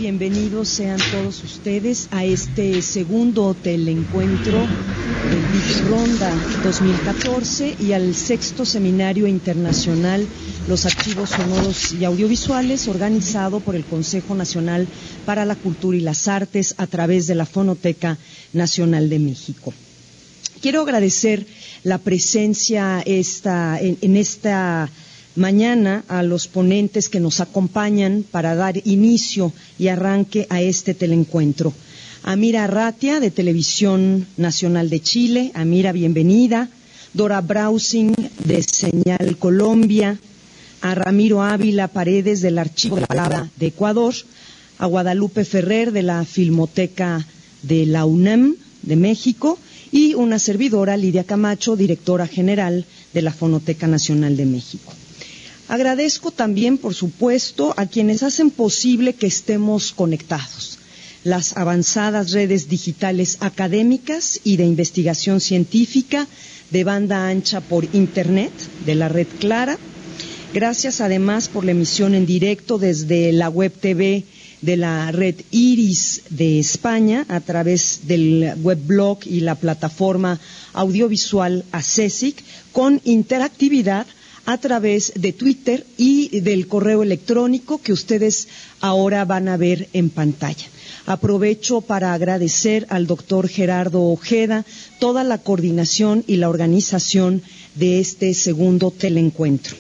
Bienvenidos sean todos ustedes a este segundo teleencuentro del BIC Ronda 2014 y al sexto Seminario Internacional Los Archivos Sonoros y Audiovisuales, organizado por el Consejo Nacional para la Cultura y las Artes a través de la Fonoteca Nacional de México. Quiero agradecer la presencia en esta mañana a los ponentes que nos acompañan para dar inicio y arranque a este teleencuentro. Amira Arratia, de Televisión Nacional de Chile. Amira, bienvenida. Dora Brausing, de Señal Colombia. A Ramiro Ávila Paredes, del Archivo de la Palabra de Ecuador. A Guadalupe Ferrer, de la Filmoteca de la UNAM de México. Y una servidora, Lidia Camacho, directora general de la Fonoteca Nacional de México. Agradezco también, por supuesto, a quienes hacen posible que estemos conectados. Las avanzadas redes digitales académicas y de investigación científica de banda ancha por Internet, de la Red Clara. Gracias además por la emisión en directo desde la web TV de la Red Iris de España a través del webblog y la plataforma audiovisual ACESIC con interactividad a través de Twitter y del correo electrónico que ustedes ahora van a ver en pantalla. Aprovecho para agradecer al doctor Gerardo Ojeda toda la coordinación y la organización de este segundo teleencuentro.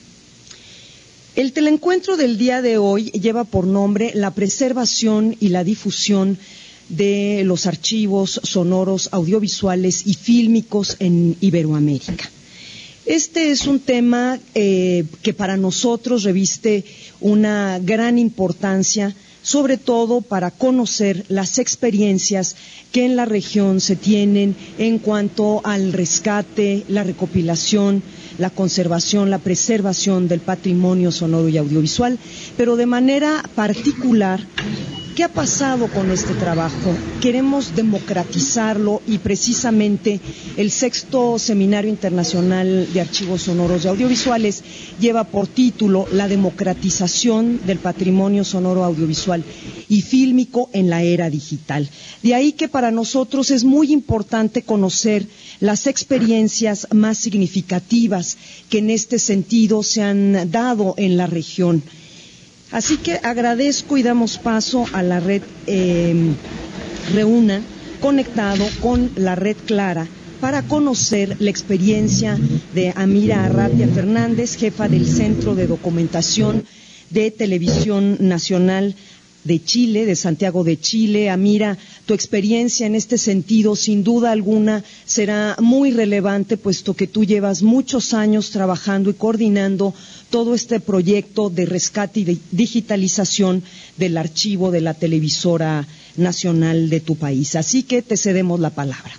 El teleencuentro del día de hoy lleva por nombre la preservación y la difusión de los archivos sonoros, audiovisuales y fílmicos en Iberoamérica. Este es un tema que para nosotros reviste una gran importancia, sobre todo para conocer las experiencias que en la región se tienen en cuanto al rescate, la recopilación, la conservación, la preservación del patrimonio sonoro y audiovisual, pero de manera particular, ¿qué ha pasado con este trabajo? Queremos democratizarlo y precisamente el sexto Seminario Internacional de Archivos Sonoros y Audiovisuales lleva por título La democratización del patrimonio sonoro, audiovisual y fílmico en la era digital. De ahí que para nosotros es muy importante conocer las experiencias más significativas que en este sentido se han dado en la región. Así que agradezco y damos paso a la red Reúna, conectado con la red Clara, para conocer la experiencia de Amira Arratia Fernández, jefa del Centro de Documentación de Televisión Nacional de Chile, de Santiago de Chile. Amira, tu experiencia en este sentido, sin duda alguna, será muy relevante, puesto que tú llevas muchos años trabajando y coordinando todo este proyecto de rescate y de digitalización del archivo de la televisora nacional de tu país. Así que te cedemos la palabra.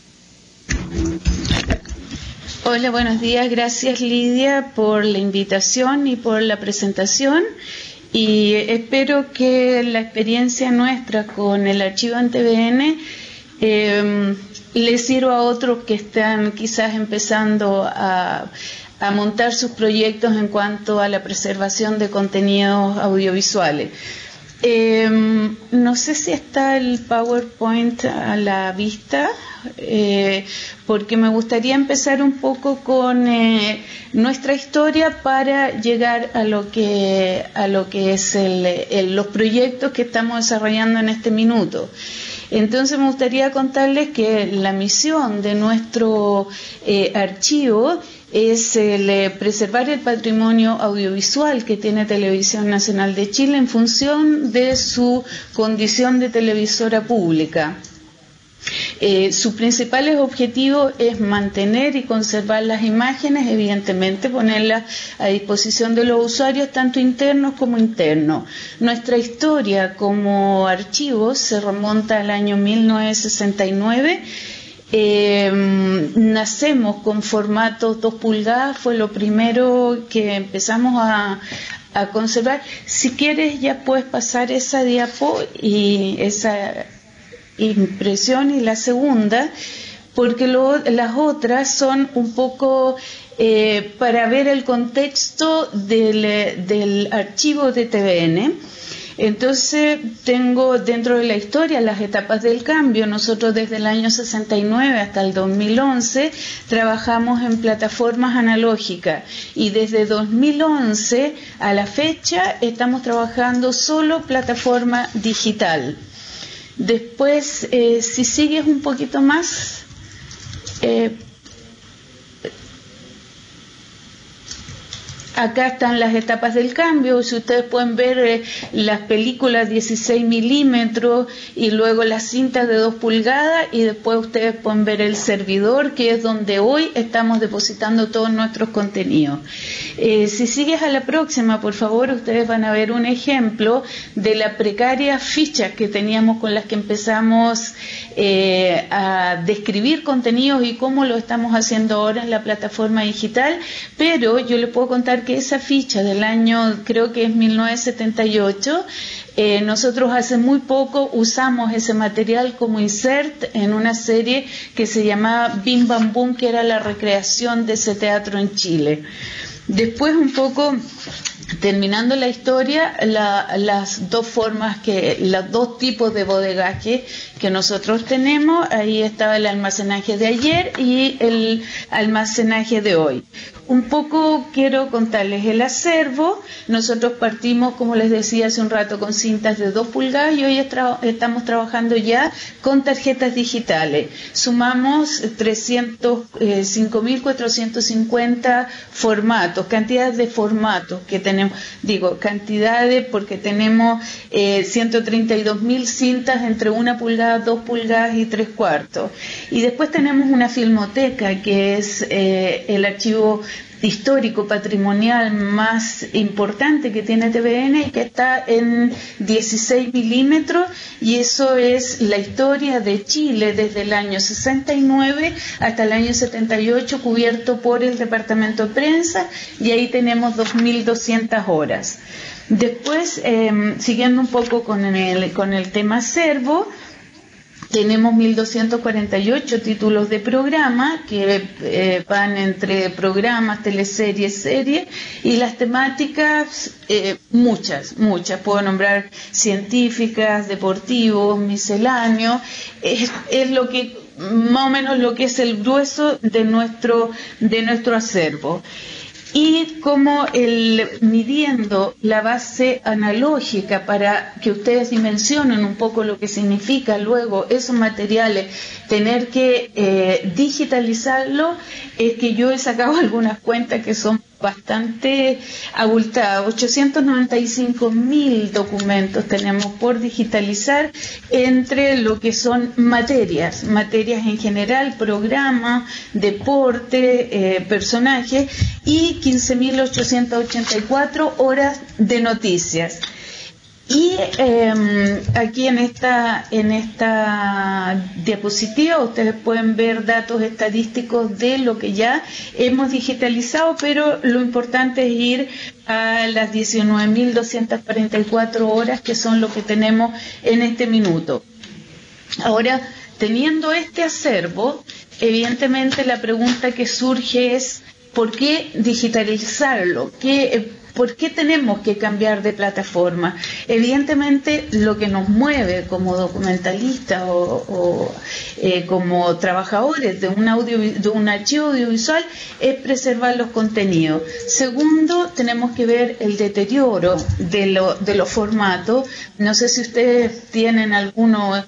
Hola, buenos días. Gracias, Lidia, por la invitación y por la presentación. Y espero que la experiencia nuestra con el archivo en TVN le sirva a otros que están quizás empezando a montar sus proyectos en cuanto a la preservación de contenidos audiovisuales. No sé si está el PowerPoint a la vista, porque me gustaría empezar un poco con nuestra historia para llegar a lo que es los proyectos que estamos desarrollando en este minuto. Entonces me gustaría contarles que la misión de nuestro archivo es preservar el patrimonio audiovisual que tiene Televisión Nacional de Chile en función de su condición de televisora pública. Sus principales objetivos es mantener y conservar las imágenes, evidentemente ponerlas a disposición de los usuarios, tanto internos como internos. Nuestra historia como archivo se remonta al año 1969. Nacemos con formato 2 pulgadas, fue lo primero que empezamos a conservar. Si quieres ya puedes pasar esa diapo y esa impresión, y la segunda, porque las otras son un poco para ver el contexto del archivo de TVN. Entonces tengo dentro de la historia las etapas del cambio. Nosotros desde el año 69 hasta el 2011 trabajamos en plataformas analógicas y desde 2011 a la fecha estamos trabajando solo plataforma digital. Después, si sigues un poquito más, acá están las etapas del cambio. Si ustedes pueden ver las películas 16 milímetros y luego las cintas de 2 pulgadas y después ustedes pueden ver el servidor, que es donde hoy estamos depositando todos nuestros contenidos. Si sigues a la próxima, por favor, ustedes van a ver un ejemplo de la precaria ficha que teníamos con las que empezamos a describir contenidos y cómo lo estamos haciendo ahora en la plataforma digital, pero yo les puedo contar que esa ficha del año, creo que es 1978, nosotros hace muy poco usamos ese material como insert en una serie que se llamaba Bim Bam Boom, que era la recreación de ese teatro en Chile. Después, un poco terminando la historia, las dos tipos de bodegaje que nosotros tenemos, ahí estaba el almacenaje de ayer y el almacenaje de hoy. Un poco quiero contarles el acervo. Nosotros partimos, como les decía hace un rato, con cintas de 2 pulgadas y hoy estamos trabajando ya con tarjetas digitales. Sumamos 5.450 formatos, cantidades de formatos que tenemos, cantidades porque tenemos 132.000 cintas entre 1 pulgada, 2 pulgadas y 3/4. Y después tenemos una filmoteca que es el archivo histórico patrimonial más importante que tiene TVN y que está en 16 milímetros, y eso es la historia de Chile desde el año 69 hasta el año 78, cubierto por el departamento de prensa, y ahí tenemos 2.200 horas. Después, siguiendo un poco con el tema acervo, tenemos 1.248 títulos de programa que van entre programas, teleseries, series, y las temáticas, muchas. Puedo nombrar científicas, deportivos, misceláneos. Es lo que, más o menos, lo que es el grueso de nuestro acervo. Y como midiendo la base analógica para que ustedes dimensionen un poco lo que significa luego esos materiales, tener que digitalizarlo, es que yo he sacado algunas cuentas que son bastante abultadas. 895.000 documentos tenemos por digitalizar entre lo que son materias en general, programa, deporte, personajes, y 15.884 horas de noticias. Y aquí en esta diapositiva ustedes pueden ver datos estadísticos de lo que ya hemos digitalizado, pero lo importante es ir a las 19.244 horas, que son lo que tenemos en este minuto. Ahora, teniendo este acervo, evidentemente la pregunta que surge es: ¿por qué digitalizarlo? ¿Por qué tenemos que cambiar de plataforma? Evidentemente, lo que nos mueve como documentalistas o como trabajadores de un archivo audiovisual es preservar los contenidos. Segundo, tenemos que ver el deterioro de los formatos. No sé si ustedes tienen algunos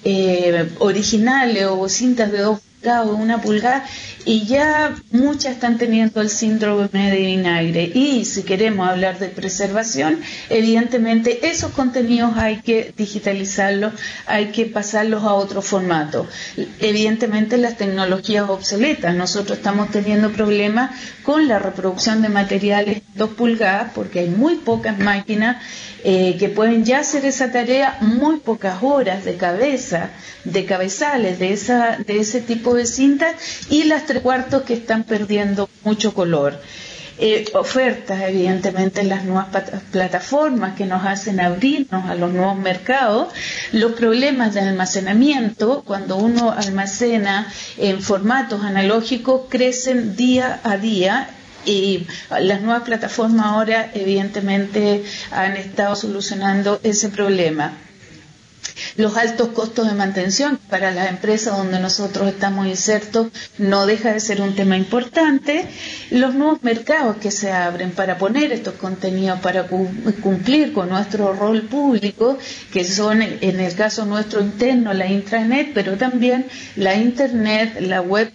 originales o cintas de 2 pulgadas o 1 pulgada, y ya muchas están teniendo el síndrome de vinagre. Y si queremos hablar de preservación, evidentemente esos contenidos hay que digitalizarlos, hay que pasarlos a otro formato. Evidentemente las tecnologías obsoletas, nosotros estamos teniendo problemas con la reproducción de materiales 2 pulgadas porque hay muy pocas máquinas que pueden ya hacer esa tarea, muy pocas horas de cabezales de ese tipo de cintas, y las 3/4 que están perdiendo mucho color. Ofertas, evidentemente, en las nuevas plataformas que nos hacen abrirnos a los nuevos mercados. Los problemas de almacenamiento, cuando uno almacena en formatos analógicos, crecen día a día. Y las nuevas plataformas ahora evidentemente han estado solucionando ese problema. Los altos costos de mantención para las empresas donde nosotros estamos insertos no deja de ser un tema importante. Los nuevos mercados que se abren para poner estos contenidos, para cumplir con nuestro rol público, que son en el caso nuestro interno la intranet, pero también la internet, la web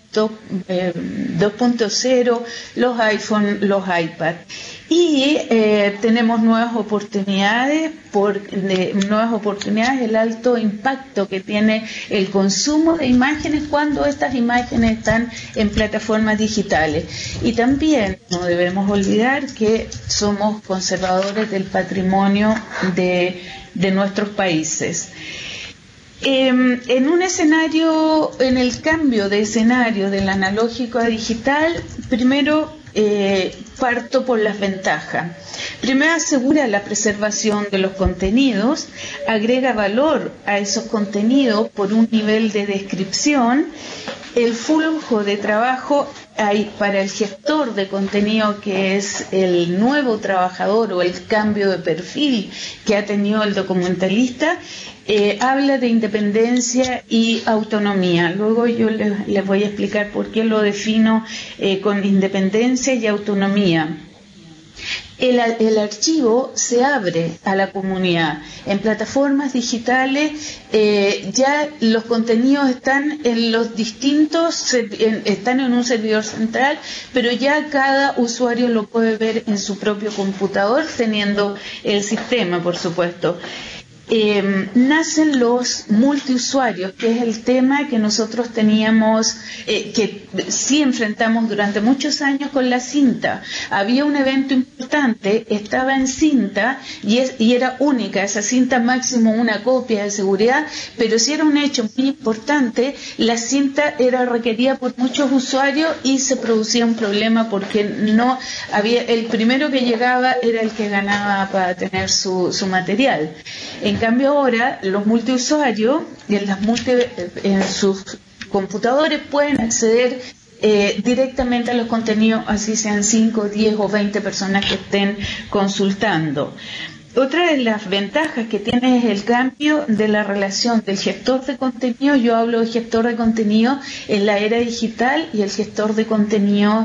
2.0, los iPhone, los iPad. Y tenemos nuevas oportunidades, el alto impacto que tiene el consumo de imágenes cuando estas imágenes están en plataformas digitales. Y también no debemos olvidar que somos conservadores del patrimonio de nuestros países. En un escenario, en el cambio de escenario del analógico a digital, primero parto por las ventajas. Primero, asegura la preservación de los contenidos, agrega valor a esos contenidos por un nivel de descripción. El flujo de trabajo hay para el gestor de contenido, que es el nuevo trabajador o el cambio de perfil que ha tenido el documentalista. Habla de independencia y autonomía. Luego yo les voy a explicar por qué lo defino con independencia y autonomía. El archivo se abre a la comunidad. En plataformas digitales ya los contenidos están en los distintos, están en un servidor central, pero ya cada usuario lo puede ver en su propio computador, teniendo el sistema, por supuesto. Nacen los multiusuarios, que es el tema que nosotros teníamos, que sí enfrentamos durante muchos años con la cinta. Había un evento importante, estaba en cinta y era única, esa cinta máximo una copia de seguridad, pero si era un hecho muy importante, la cinta era requerida por muchos usuarios y se producía un problema porque no había, el primero que llegaba era el que ganaba para tener su material. En cambio ahora los multiusuarios en sus computadores pueden acceder directamente a los contenidos, así sean 5, 10 o 20 personas que estén consultando. Otra de las ventajas que tiene es el cambio de la relación del gestor de contenido. Yo hablo de gestor de contenido en la era digital y el gestor de contenido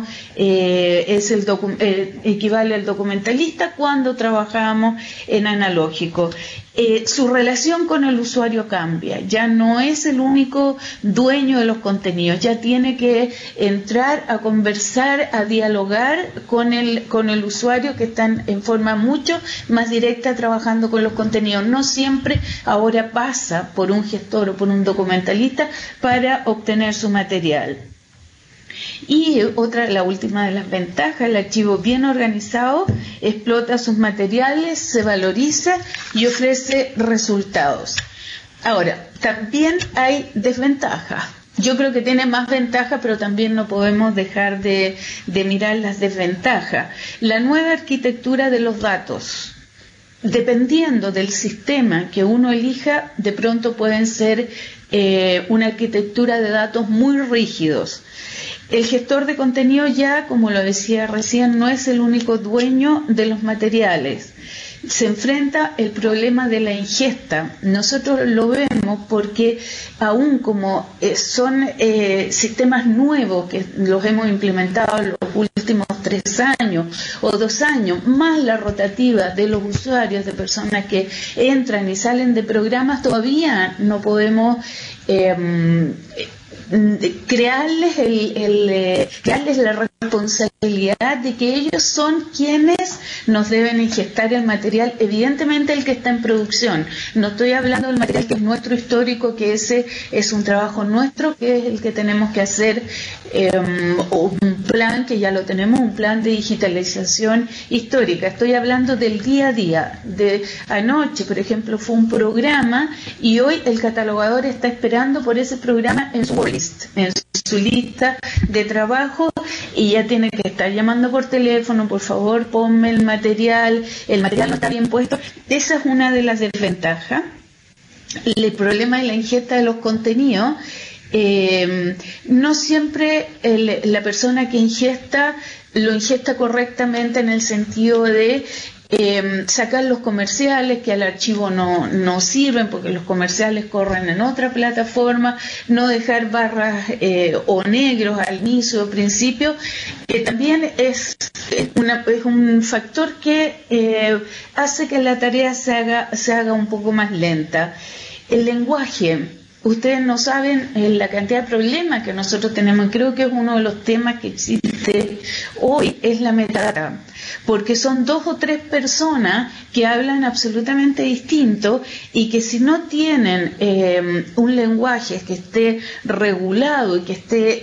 equivale al documentalista cuando trabajábamos en analógico. Su relación con el usuario cambia, ya no es el único dueño de los contenidos, ya tiene que entrar a conversar, a dialogar con el usuario, que están en forma mucho más directa trabajando con los contenidos. No siempre ahora pasa por un gestor o por un documentalista para obtener su material. Y la última de las ventajas, el archivo bien organizado explota sus materiales, se valoriza y ofrece resultados. Ahora, también hay desventajas. Yo creo que tiene más ventajas, pero también no podemos dejar de mirar las desventajas. La nueva arquitectura de los datos. Dependiendo del sistema que uno elija, de pronto pueden ser una arquitectura de datos muy rígidos. El gestor de contenido ya, como lo decía recién, no es el único dueño de los materiales. Se enfrenta el problema de la ingesta. Nosotros lo vemos porque aún como son sistemas nuevos que los hemos implementado en los últimos 3 años o 2 años, más la rotativa de los usuarios, de personas que entran y salen de programas, todavía no podemos crearles la responsabilidad de que ellos son quienes nos deben ingestar el material, evidentemente el que está en producción. No estoy hablando del material que es nuestro histórico, que ese es un trabajo nuestro, que es el que tenemos que hacer, o un plan que ya lo tenemos, un plan de digitalización histórica. Estoy hablando del día a día. De anoche, por ejemplo, fue un programa y hoy el catalogador está esperando por ese programa en su lista de trabajo, y ya tiene que estar llamando por teléfono: por favor, ponme el material no está bien puesto. Esa es una de las desventajas. El problema de la ingesta de los contenidos no siempre la persona que lo ingesta correctamente en el sentido de sacar los comerciales que al archivo no sirven porque los comerciales corren en otra plataforma, no dejar barras o negros al inicio o principio, también es un factor que hace que la tarea se haga un poco más lenta. El lenguaje. Ustedes no saben la cantidad de problemas que nosotros tenemos. Creo que es uno de los temas que existe hoy, es la metadata. Porque son 2 o 3 personas que hablan absolutamente distinto y que si no tienen un lenguaje que esté regulado y que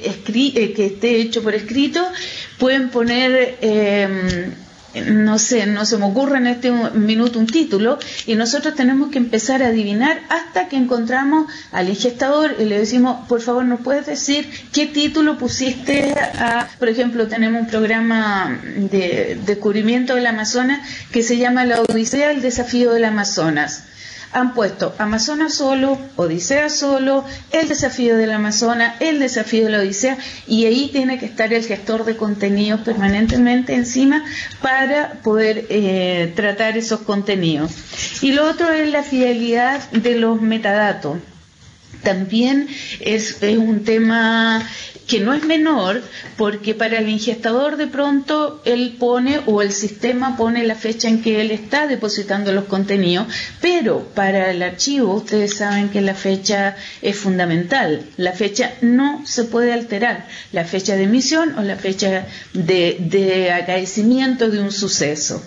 esté hecho por escrito, pueden poner... no se me ocurre en este minuto un título y nosotros tenemos que empezar a adivinar hasta que encontramos al ingestador y le decimos, por favor, ¿nos puedes decir qué título pusiste por ejemplo, tenemos un programa de descubrimiento del Amazonas que se llama La Odisea, el desafío del Amazonas. Han puesto Amazonas solo, Odisea solo, el desafío del Amazonas, el desafío de la Odisea, y ahí tiene que estar el gestor de contenidos permanentemente encima para poder tratar esos contenidos. Y lo otro es la fidelidad de los metadatos. También es un tema que no es menor, porque para el ingestador de pronto él pone o el sistema pone la fecha en que él está depositando los contenidos, pero para el archivo ustedes saben que la fecha es fundamental. La fecha no se puede alterar, la fecha de emisión o la fecha de acaecimiento de un suceso.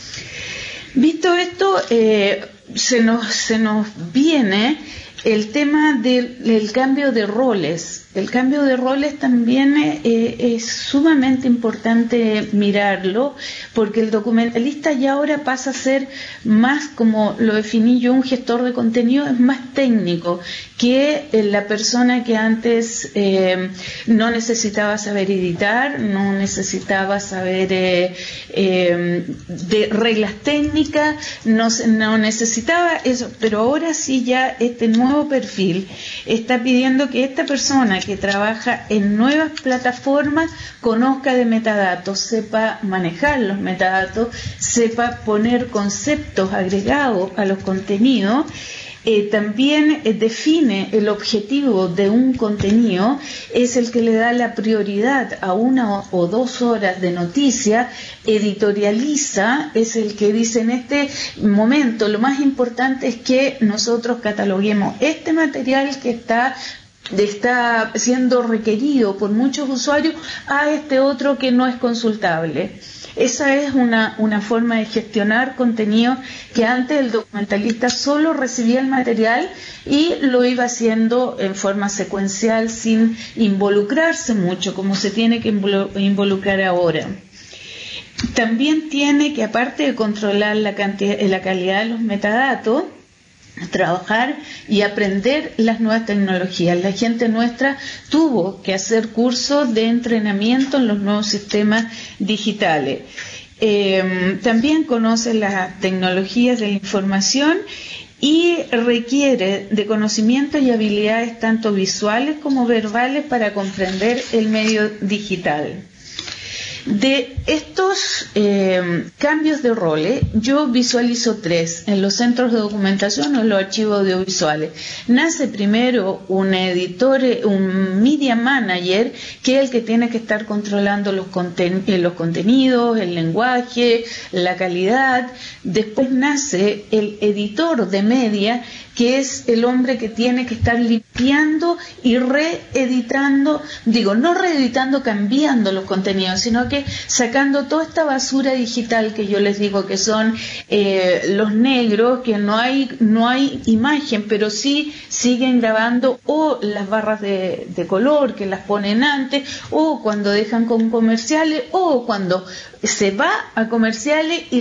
Visto esto, se nos viene el tema del cambio de roles. El cambio de roles también es sumamente importante mirarlo, porque el documentalista ya ahora pasa a ser más, como lo definí yo, un gestor de contenido, es más técnico que la persona que antes no necesitaba saber editar, no necesitaba saber de reglas técnicas, no necesitaba eso, pero ahora sí ya este nuevo perfil está pidiendo que esta persona que trabaja en nuevas plataformas conozca de metadatos, sepa manejar los metadatos, sepa poner conceptos agregados a los contenidos. También define el objetivo de un contenido, es el que le da la prioridad a 1 o 2 horas de noticia, editorializa, es el que dice en este momento lo más importante es que nosotros cataloguemos este material que está siendo requerido por muchos usuarios a este otro que no es consultable. Esa es una forma de gestionar contenido que antes el documentalista solo recibía el material y lo iba haciendo en forma secuencial sin involucrarse mucho, como se tiene que involucrar ahora. También tiene que, aparte de controlar la calidad de los metadatos, trabajar y aprender las nuevas tecnologías. La gente nuestra tuvo que hacer cursos de entrenamiento en los nuevos sistemas digitales. También conoce las tecnologías de la información y requiere de conocimientos y habilidades tanto visuales como verbales para comprender el medio digital. De estos cambios de roles, yo visualizo 3 en los centros de documentación o en los archivos audiovisuales. Nace primero un editor, un media manager, que es el que tiene que estar controlando los contenidos, el lenguaje, la calidad. Después nace el editor de media, que es el hombre que tiene que estar limpiando y reeditando, no reeditando, cambiando los contenidos, sino que sacando toda esta basura digital que yo les digo que son los negros, que no hay imagen, pero sí siguen grabando, o las barras de color que las ponen antes, o cuando dejan con comerciales, o cuando se va a comerciales y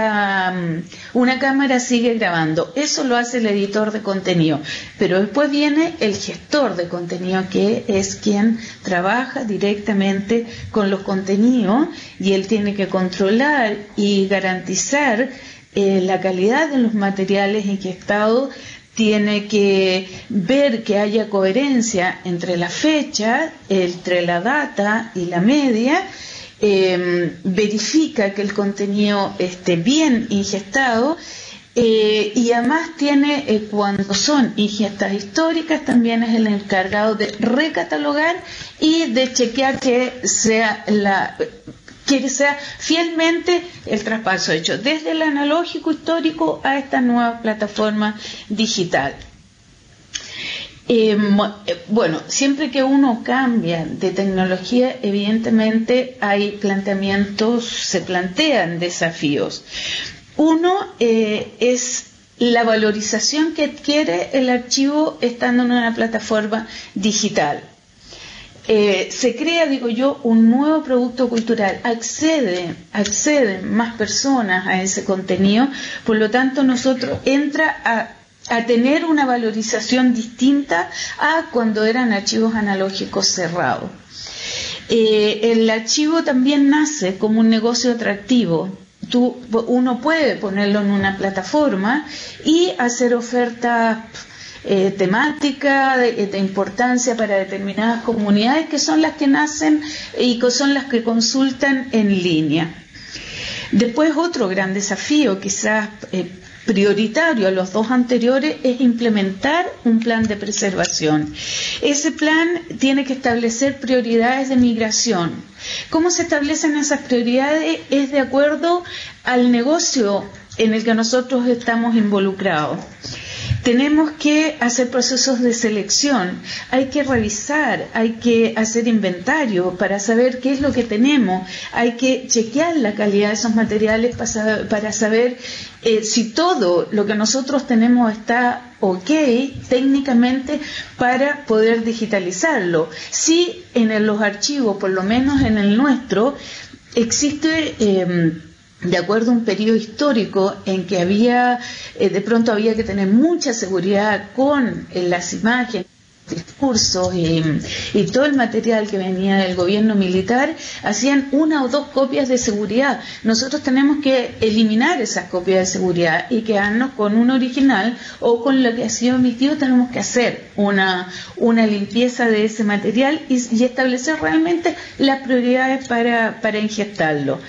una cámara sigue grabando. Eso lo hace el editor de contenido, pero después viene el gestor de contenido, que es quien trabaja directamente con los contenidos, y él tiene que controlar y garantizar la calidad de los materiales en qué estado tiene que ver que haya coherencia entre la fecha, entre la data y la media, verifica que el contenido esté bien ingestado, y además tiene, cuando son ingestas históricas, también es el encargado de recatalogar y de chequear que sea fielmente el traspaso hecho desde el analógico histórico a esta nueva plataforma digital. Bueno, siempre que uno cambia de tecnología, evidentemente se plantean desafíos. Uno es la valorización que adquiere el archivo estando en una plataforma digital. Se crea, digo yo, un nuevo producto cultural, acceden más personas a ese contenido, por lo tanto nosotros entra a tener una valorización distinta a cuando eran archivos analógicos cerrados. El archivo también nace como un negocio atractivo. Uno puede ponerlo en una plataforma y hacer ofertas temática de importancia para determinadas comunidades, que son las que nacen y que son las que consultan en línea. Después, otro gran desafío, quizás prioritario a los dos anteriores, es implementar un plan de preservación. Ese plan tiene que establecer prioridades de migración. ¿Cómo se establecen esas prioridades? Es de acuerdo al negocio en el que nosotros estamos involucrados. Tenemos que hacer procesos de selección, hay que revisar, hay que hacer inventario para saber qué es lo que tenemos, hay que chequear la calidad de esos materiales para saber si todo lo que nosotros tenemos está ok técnicamente para poder digitalizarlo. Si en los archivos, por lo menos en el nuestro, existe de acuerdo a un periodo histórico en que de pronto había que tener mucha seguridad con las imágenes, discursos y todo el material que venía del gobierno militar, hacían 1 o 2 copias de seguridad. Nosotros tenemos que eliminar esas copias de seguridad y quedarnos con un original, o con lo que ha sido emitido tenemos que hacer una limpieza de ese material y establecer realmente las prioridades para ingestarlo.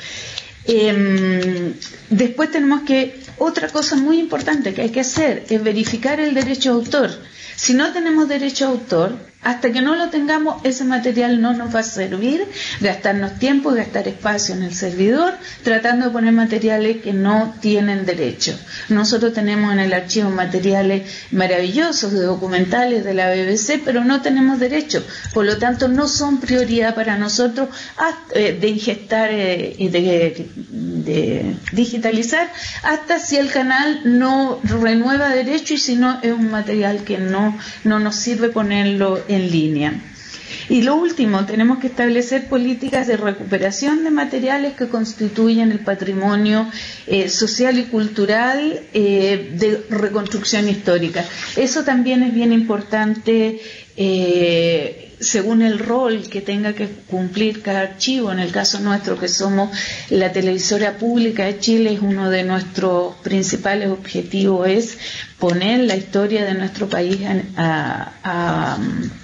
Después otra cosa muy importante que hay que hacer es verificar el derecho de autor. Si no tenemos derecho de autor, hasta que no lo tengamos, ese material no nos va a servir, gastarnos tiempo y gastar espacio en el servidor tratando de poner materiales que no tienen derecho. Nosotros tenemos en el archivo materiales maravillosos de documentales de la BBC, pero no tenemos derecho, por lo tanto no son prioridad para nosotros de ingestar y de digitalizar hasta si el canal no renueva derecho, y si no es un material que no nos sirve ponerlo en línea. Y lo último, tenemos que establecer políticas de recuperación de materiales que constituyen el patrimonio social y cultural de reconstrucción histórica. Eso también es bien importante según el rol que tenga que cumplir cada archivo. En el caso nuestro, que somos la televisora pública de Chile, es uno de nuestros principales objetivos, es poner la historia de nuestro país a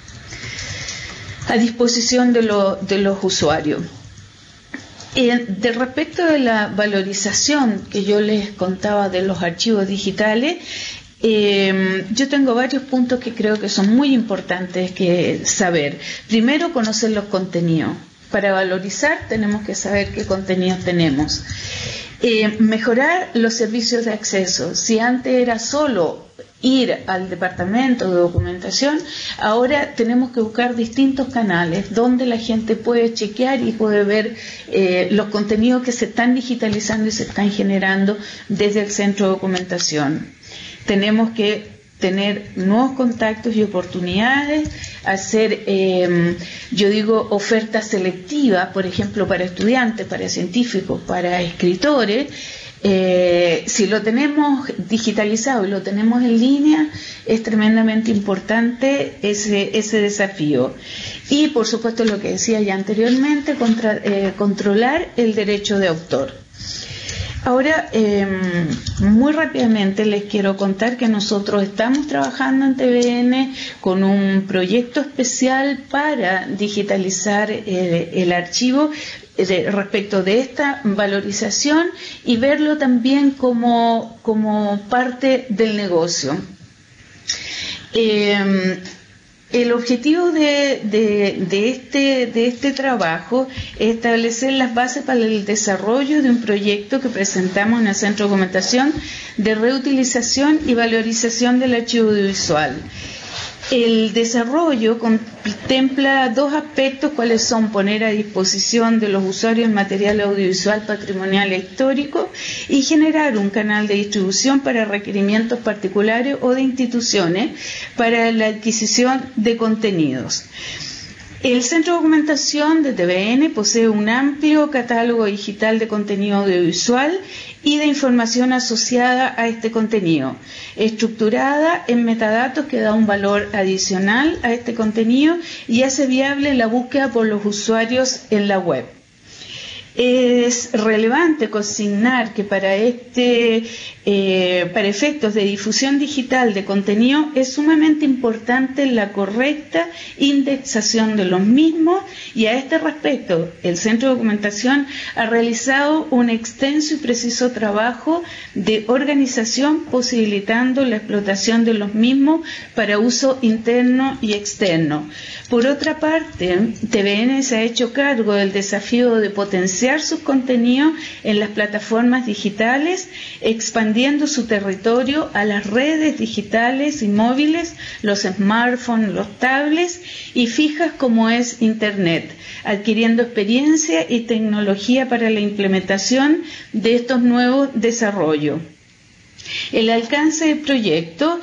disposición de los usuarios. De respecto de la valorización que yo les contaba de los archivos digitales, yo tengo varios puntos que creo que son muy importantes que saber. Primero, conocer los contenidos. Para valorizar tenemos que saber qué contenidos tenemos. Mejorar los servicios de acceso. Si antes era solo ir al departamento de documentación, ahora tenemos que buscar distintos canales donde la gente puede chequear y puede ver los contenidos que se están digitalizando y se están generando desde el centro de documentación. Tenemos que tener nuevos contactos y oportunidades, hacer, ofertas selectivas, por ejemplo, para estudiantes, para científicos, para escritores. Si lo tenemos digitalizado y lo tenemos en línea, es tremendamente importante ese desafío. Y, por supuesto, lo que decía ya anteriormente, controlar el derecho de autor. Ahora, muy rápidamente les quiero contar que nosotros estamos trabajando en TVN con un proyecto especial para digitalizar el archivo respecto de esta valorización y verlo también como parte del negocio. El objetivo de este trabajo es establecer las bases para el desarrollo de un proyecto que presentamos en el Centro de Documentación de Reutilización y Valorización del Archivo Audiovisual. El desarrollo contempla dos aspectos, cuáles son poner a disposición de los usuarios material audiovisual patrimonial e histórico y generar un canal de distribución para requerimientos particulares o de instituciones para la adquisición de contenidos. El Centro de Documentación de TVN posee un amplio catálogo digital de contenido audiovisual y de información asociada a este contenido, estructurada en metadatos que da un valor adicional a este contenido y hace viable la búsqueda por los usuarios en la web. Es relevante consignar que para efectos de difusión digital de contenido es sumamente importante la correcta indexación de los mismos y a este respecto el Centro de Documentación ha realizado un extenso y preciso trabajo de organización posibilitando la explotación de los mismos para uso interno y externo. Por otra parte, TVN se ha hecho cargo del desafío de potenciar sus contenidos en las plataformas digitales, expandiendo su territorio a las redes digitales y móviles, los smartphones, los tablets y fijas como es Internet, adquiriendo experiencia y tecnología para la implementación de estos nuevos desarrollos. El alcance del proyecto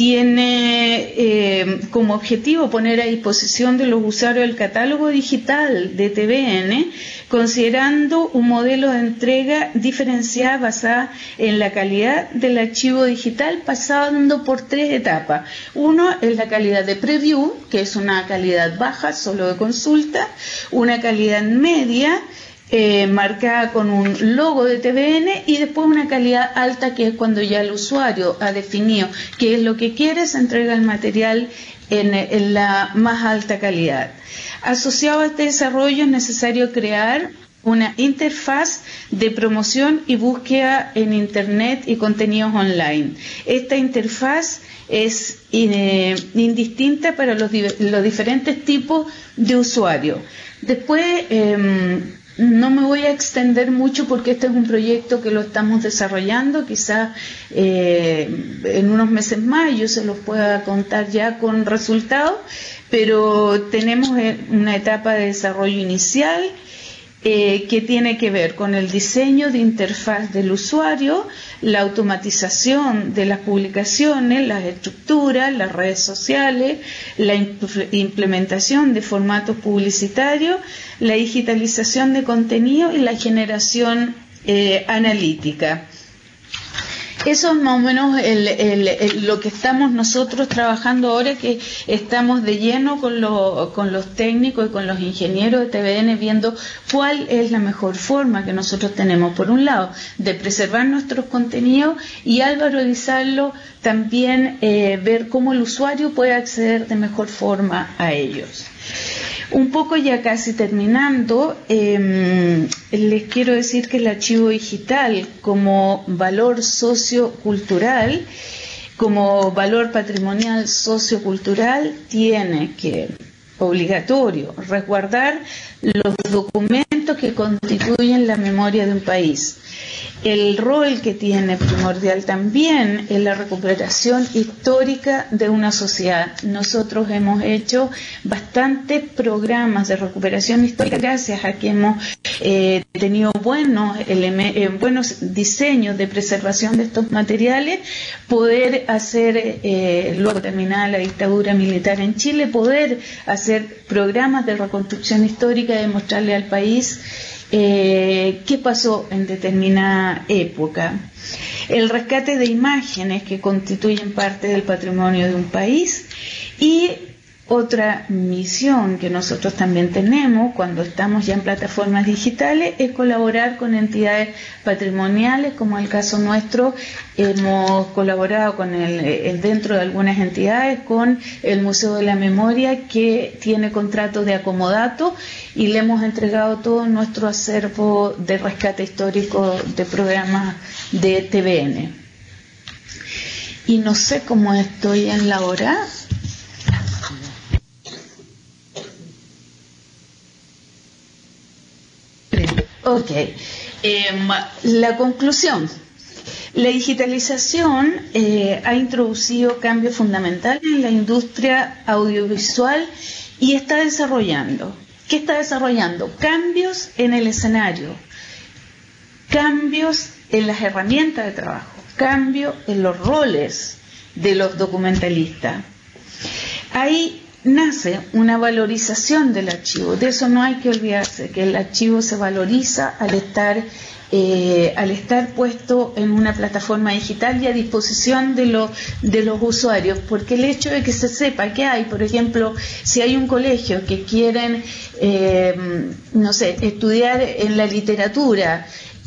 tiene como objetivo poner a disposición de los usuarios el catálogo digital de TVN, considerando un modelo de entrega diferenciada basada en la calidad del archivo digital, pasando por tres etapas. Uno es la calidad de preview, que es una calidad baja, solo de consulta, una calidad media, marcada con un logo de TVN y después una calidad alta que es cuando ya el usuario ha definido qué es lo que quiere, se entrega el material en la más alta calidad. Asociado a este desarrollo es necesario crear una interfaz de promoción y búsqueda en Internet y contenidos online. Esta interfaz es indistinta para los diferentes tipos de usuarios. Después, no me voy a extender mucho porque este es un proyecto que lo estamos desarrollando, quizás en unos meses más yo se los pueda contar ya con resultados, pero tenemos una etapa de desarrollo inicial que tiene que ver con el diseño de interfaz del usuario, la automatización de las publicaciones, las estructuras, las redes sociales, la implementación de formatos publicitarios, la digitalización de contenido y la generación analítica. Eso es más o menos lo que estamos nosotros trabajando ahora, que estamos de lleno con los técnicos y con los ingenieros de TVN viendo cuál es la mejor forma que nosotros tenemos, por un lado, de preservar nuestros contenidos y al valorizarlo también ver cómo el usuario puede acceder de mejor forma a ellos. Un poco ya casi terminando, les quiero decir que el archivo digital como valor sociocultural, como valor patrimonial sociocultural, tiene que, obligatorio, resguardar los documentos que constituyen la memoria de un país. El rol que tiene primordial también es la recuperación histórica de una sociedad. Nosotros hemos hecho bastantes programas de recuperación histórica gracias a que hemos tenido buenos diseños de preservación de estos materiales, poder hacer, luego terminada la dictadura militar en Chile, poder hacer programas de reconstrucción histórica y demostrarle al país qué pasó en determinada época. El rescate de imágenes que constituyen parte del patrimonio de un país y Otra misión que nosotros también tenemos cuando estamos ya en plataformas digitales es colaborar con entidades patrimoniales, como el caso nuestro, hemos colaborado con dentro de algunas entidades con el Museo de la Memoria, que tiene contrato de acomodato, y le hemos entregado todo nuestro acervo de rescate histórico de programas de TVN. Y no sé cómo estoy en la hora. Ok, la conclusión. La digitalización ha introducido cambios fundamentales en la industria audiovisual y está desarrollando. ¿Qué está desarrollando? Cambios en el escenario, cambios en las herramientas de trabajo, cambios en los roles de los documentalistas. Ahí nace una valorización del archivo. De eso no hay que olvidarse, que el archivo se valoriza al estar puesto en una plataforma digital y a disposición de los usuarios, porque el hecho de que se sepa que hay, por ejemplo, si hay un colegio que quieren, no sé, estudiar en la literatura,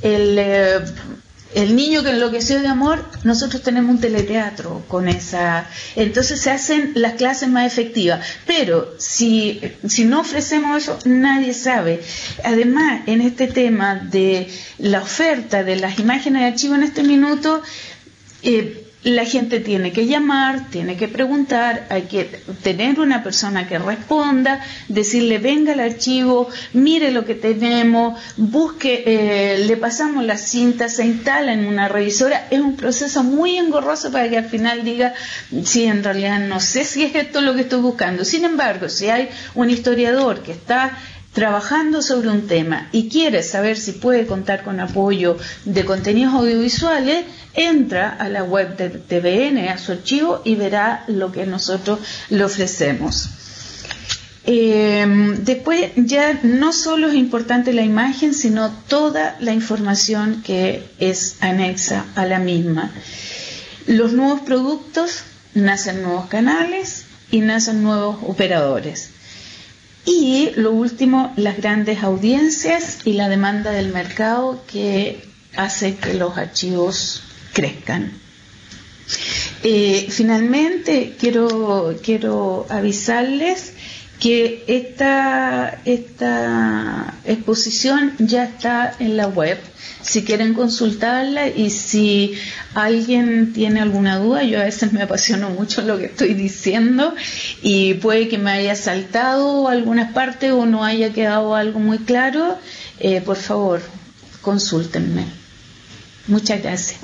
el niño que enloqueció de amor, nosotros tenemos un teleteatro con esa, entonces se hacen las clases más efectivas, pero si no ofrecemos eso, nadie sabe. Además, en este tema de la oferta de las imágenes de archivo en este minuto, la gente tiene que llamar, tiene que preguntar, hay que tener una persona que responda, decirle venga al archivo, mire lo que tenemos, busque, le pasamos la cinta, se instala en una revisora. Es un proceso muy engorroso para que al final diga, sí, en realidad no sé si es esto lo que estoy buscando. Sin embargo, si hay un historiador que está trabajando sobre un tema y quiere saber si puede contar con apoyo de contenidos audiovisuales, entra a la web de TVN, a su archivo, y verá lo que nosotros le ofrecemos. Después ya no solo es importante la imagen, sino toda la información que es anexa a la misma. Los nuevos productos, nacen nuevos canales y nacen nuevos operadores. Y lo último, las grandes audiencias y la demanda del mercado, que hace que los archivos crezcan. Finalmente, quiero avisarles que esta exposición ya está en la web, si quieren consultarla, y si alguien tiene alguna duda, yo a veces me apasiono mucho lo que estoy diciendo y puede que me haya saltado algunas partes o no haya quedado algo muy claro, por favor, consúltenme. Muchas gracias.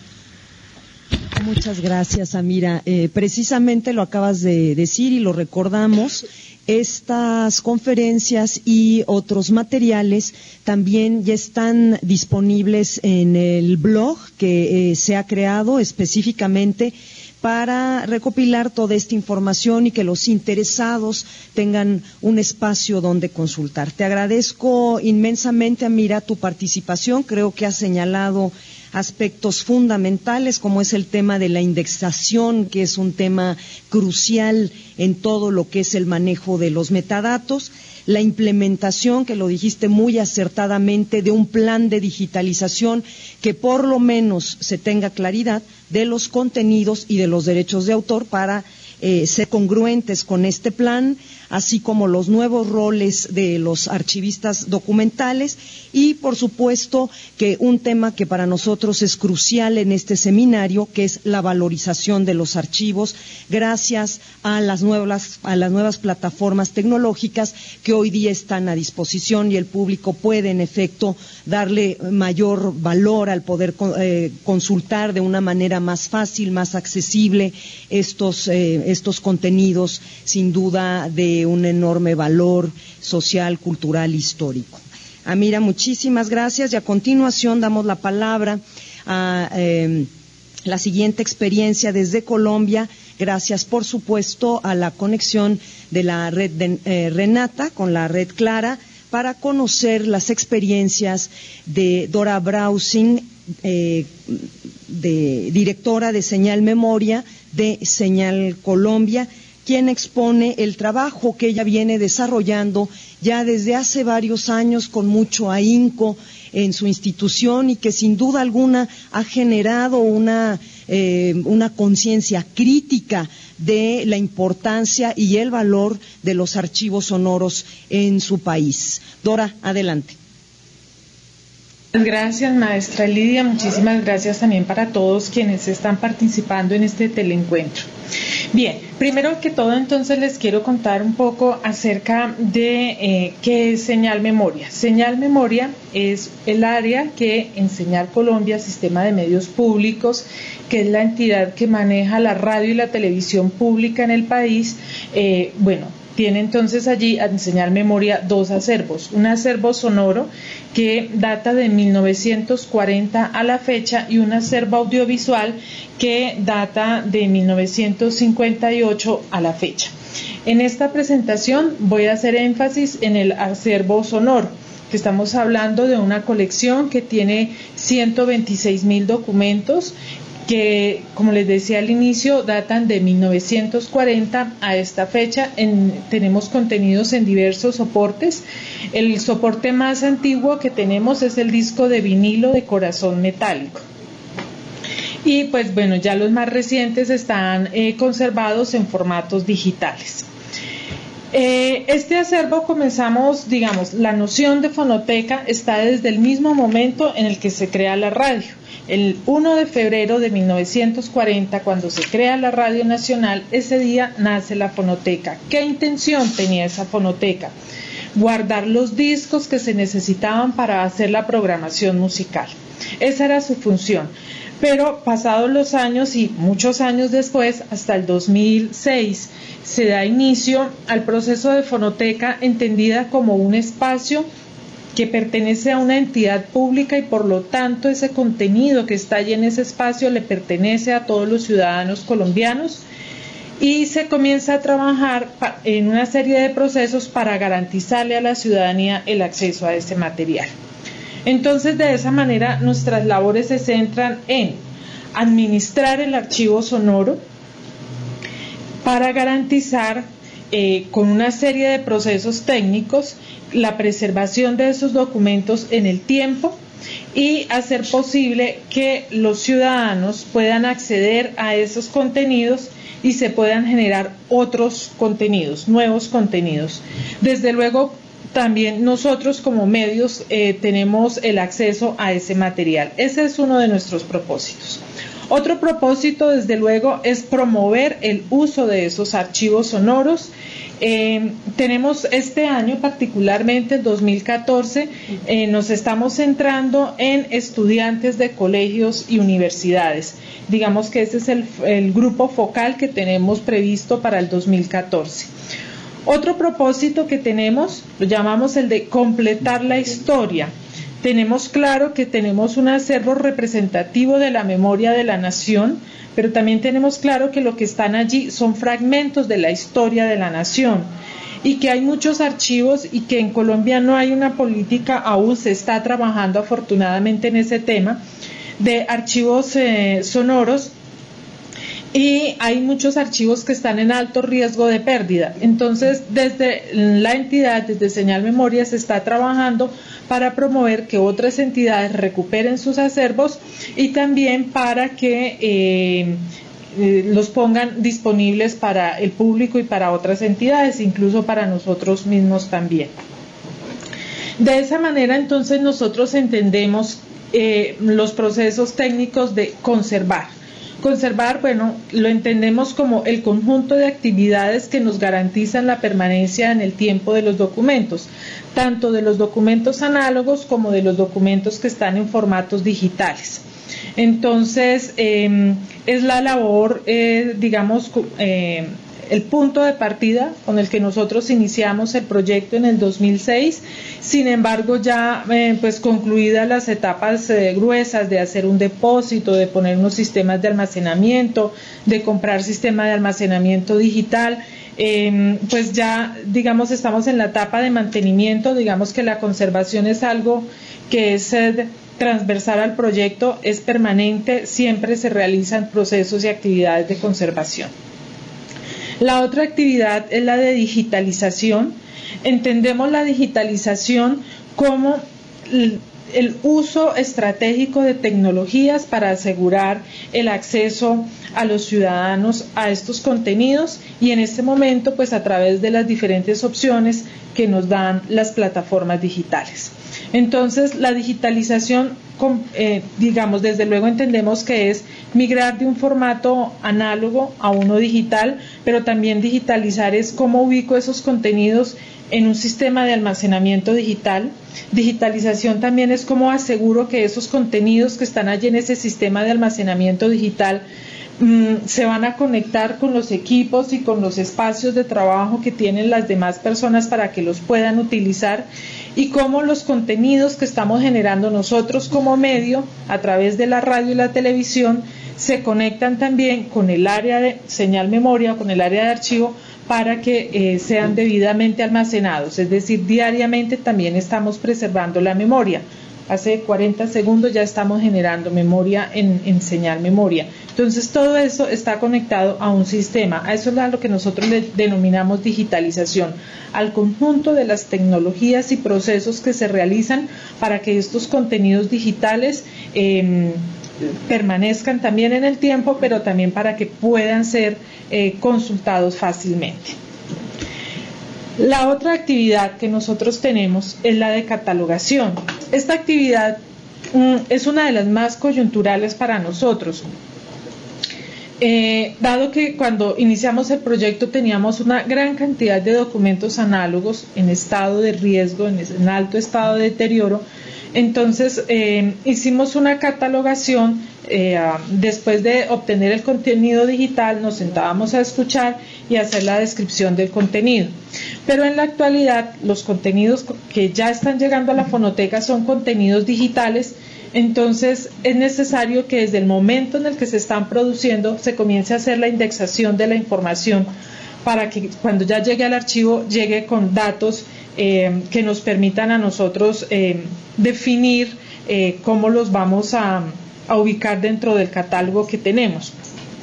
Muchas gracias, Amira. Precisamente lo acabas de decir y lo recordamos. Estas conferencias y otros materiales también ya están disponibles en el blog que se ha creado específicamente para recopilar toda esta información y que los interesados tengan un espacio donde consultar. Te agradezco inmensamente, Amira, tu participación. Creo que has señalado aspectos fundamentales, como es el tema de la indexación, que es un tema crucial en todo lo que es el manejo de los metadatos, la implementación, que lo dijiste muy acertadamente, de un plan de digitalización que por lo menos se tenga claridad de los contenidos y de los derechos de autor para ser congruentes con este plan, así como los nuevos roles de los archivistas documentales y, por supuesto, que un tema que para nosotros es crucial en este seminario, que es la valorización de los archivos, gracias a las nuevas plataformas tecnológicas que hoy día están a disposición y el público puede, en efecto, darle mayor valor al poder consultar de una manera más fácil, más accesible estos contenidos, sin duda de un enorme valor social, cultural, histórico. Amira, muchísimas gracias y a continuación damos la palabra a la siguiente experiencia desde Colombia, gracias por supuesto a la conexión de la red de Renata con la red Clara, para conocer las experiencias de Dora Brausing, directora de Señal Memoria de Señal Colombia. quien expone el trabajo que ella viene desarrollando ya desde hace varios años con mucho ahínco en su institución y que sin duda alguna ha generado una conciencia crítica de la importancia y el valor de los archivos sonoros en su país. Dora, adelante. Gracias, maestra Lidia. Muchísimas gracias también para todos quienes están participando en este teleencuentro. Bien, primero que todo entonces les quiero contar un poco acerca de qué es Señal Memoria. Señal Memoria es el área que en Señal Colombia, Sistema de Medios Públicos, que es la entidad que maneja la radio y la televisión pública en el país, tiene entonces allí en Señal Memoria dos acervos. Un acervo sonoro que data de 1940 a la fecha y un acervo audiovisual que data de 1958 a la fecha. En esta presentación voy a hacer énfasis en el acervo sonoro, que estamos hablando de una colección que tiene 126.000 documentos que, como les decía al inicio, datan de 1940 a esta fecha. Tenemos contenidos en diversos soportes. El soporte más antiguo que tenemos es el disco de vinilo de corazón metálico. Y pues bueno, ya los más recientes están conservados en formatos digitales. Este acervo comenzamos, la noción de fonoteca está desde el mismo momento en el que se crea la radio. El 1 de febrero de 1940, cuando se crea la Radio Nacional, ese día nace la fonoteca. ¿Qué intención tenía esa fonoteca? Guardar los discos que se necesitaban para hacer la programación musical. Esa era su función. Pero pasados los años y muchos años después, hasta el 2006, se da inicio al proceso de fonoteca entendida como un espacio que pertenece a una entidad pública y por lo tanto ese contenido que está allí en ese espacio le pertenece a todos los ciudadanos colombianos y se comienza a trabajar en una serie de procesos para garantizarle a la ciudadanía el acceso a ese material. Entonces, de esa manera, nuestras labores se centran en administrar el archivo sonoro para garantizar con una serie de procesos técnicos la preservación de esos documentos en el tiempo y hacer posible que los ciudadanos puedan acceder a esos contenidos y se puedan generar otros contenidos, nuevos contenidos. Desde luego, también nosotros como medios tenemos el acceso a ese material. Ese es uno de nuestros propósitos. Otro propósito, desde luego, es promover el uso de esos archivos sonoros. Tenemos este año, particularmente el 2014, nos estamos centrando en estudiantes de colegios y universidades. Digamos que ese es el grupo focal que tenemos previsto para el 2014. Otro propósito que tenemos, lo llamamos el de completar la historia. Tenemos claro que tenemos un acervo representativo de la memoria de la nación, pero también tenemos claro que lo que están allí son fragmentos de la historia de la nación y que hay muchos archivos y que en Colombia no hay una política, aún se está trabajando afortunadamente en ese tema, de archivos sonoros. Y hay muchos archivos que están en alto riesgo de pérdida. Entonces, desde la entidad, desde Señal Memoria, se está trabajando para promover que otras entidades recuperen sus acervos y también para que los pongan disponibles para el público y para otras entidades, incluso para nosotros mismos también. De esa manera, entonces, nosotros entendemos los procesos técnicos de conservar. Conservar, bueno, lo entendemos como el conjunto de actividades que nos garantizan la permanencia en el tiempo de los documentos, tanto de los documentos análogos como de los documentos que están en formatos digitales. Entonces, es la labor, el punto de partida con el que nosotros iniciamos el proyecto en el 2006. Sin embargo, ya concluidas las etapas gruesas de hacer un depósito, de poner unos sistemas de almacenamiento, de comprar sistema de almacenamiento digital, pues ya, digamos, estamos en la etapa de mantenimiento. Digamos que la conservación es algo que es transversal al proyecto, es permanente, siempre se realizan procesos y actividades de conservación. La otra actividad es la de digitalización. Entendemos la digitalización como el uso estratégico de tecnologías para asegurar el acceso a los ciudadanos a estos contenidos, y en este momento pues a través de las diferentes opciones que nos dan las plataformas digitales. Entonces la digitalización, digamos, desde luego entendemos que es migrar de un formato análogo a uno digital, pero también digitalizar es cómo ubico esos contenidos en un sistema de almacenamiento digital. Digitalización también es cómo aseguro que esos contenidos que están allí en ese sistema de almacenamiento digital se van a conectar con los equipos y con los espacios de trabajo que tienen las demás personas para que los puedan utilizar, y cómo los contenidos que estamos generando nosotros como medio a través de la radio y la televisión se conectan también con el área de señal memoria, con el área de archivo, para que sean debidamente almacenados. Es decir, diariamente también estamos preservando la memoria. Hace 40 segundos ya estamos generando memoria en señal memoria. Entonces todo eso está conectado a un sistema. A eso es a lo que nosotros le denominamos digitalización, al conjunto de las tecnologías y procesos que se realizan para que estos contenidos digitales permanezcan también en el tiempo, pero también para que puedan ser consultados fácilmente. La otra actividad que nosotros tenemos es la de catalogación. Esta actividad es una de las más coyunturales para nosotros, dado que cuando iniciamos el proyecto teníamos una gran cantidad de documentos análogos en estado de riesgo, en alto estado de deterioro. Entonces hicimos una catalogación. Después de obtener el contenido digital nos sentábamos a escuchar y hacer la descripción del contenido, pero en la actualidad los contenidos que ya están llegando a la fonoteca son contenidos digitales. Entonces es necesario que desde el momento en el que se están produciendo se comience a hacer la indexación de la información para que cuando ya llegue al archivo llegue con datos que nos permitan a nosotros definir cómo los vamos a ubicar dentro del catálogo que tenemos.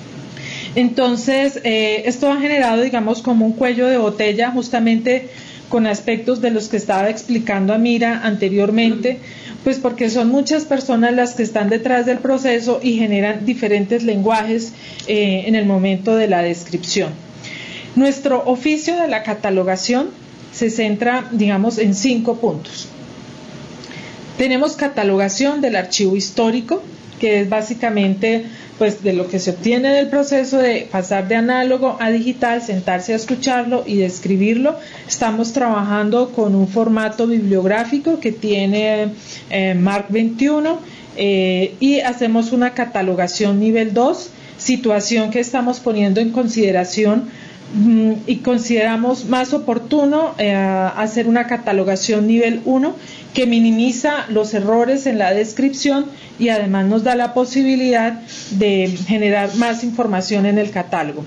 Entonces esto ha generado, digamos, como un cuello de botella, justamente con aspectos de los que estaba explicando Amira anteriormente, pues porque son muchas personas las que están detrás del proceso y generan diferentes lenguajes en el momento de la descripción. Nuestro oficio de la catalogación se centra, digamos, en 5 puntos. Tenemos catalogación del archivo histórico, que es básicamente pues de lo que se obtiene del proceso de pasar de análogo a digital, sentarse a escucharlo y describirlo. Estamos trabajando con un formato bibliográfico que tiene MARC 21 y hacemos una catalogación nivel 2, situación que estamos poniendo en consideración y consideramos más oportuno hacer una catalogación nivel 1 que minimiza los errores en la descripción y además nos da la posibilidad de generar más información en el catálogo.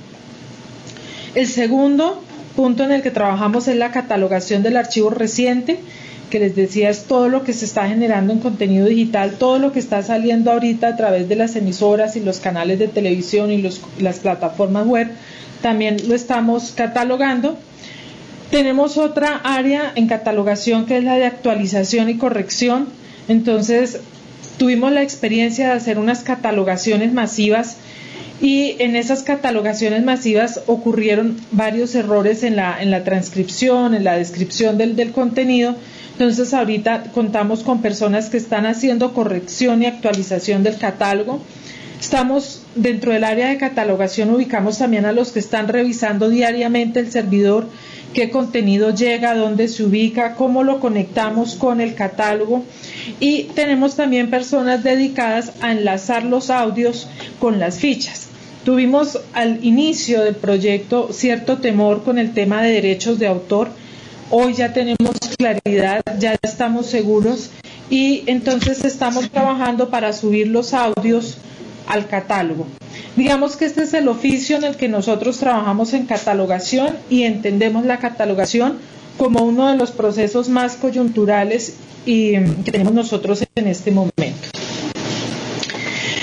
El segundo punto en el que trabajamos es la catalogación del archivo reciente, que les decía es todo lo que se está generando en contenido digital, todo lo que está saliendo ahorita a través de las emisoras y los canales de televisión y las plataformas web, también lo estamos catalogando. Tenemos otra área en catalogación que es la de actualización y corrección. Entonces tuvimos la experiencia de hacer unas catalogaciones masivas y en esas catalogaciones masivas ocurrieron varios errores en la transcripción, en la descripción del contenido. Entonces ahorita contamos con personas que están haciendo corrección y actualización del catálogo. Estamos dentro del área de catalogación, ubicamos también a los que están revisando diariamente el servidor, qué contenido llega, dónde se ubica, cómo lo conectamos con el catálogo, y tenemos también personas dedicadas a enlazar los audios con las fichas. Tuvimos al inicio del proyecto cierto temor con el tema de derechos de autor. Hoy ya tenemos claridad, ya estamos seguros y entonces estamos trabajando para subir los audios al catálogo. Digamos que este es el oficio en el que nosotros trabajamos en catalogación y entendemos la catalogación como uno de los procesos más coyunturales y que tenemos nosotros en este momento.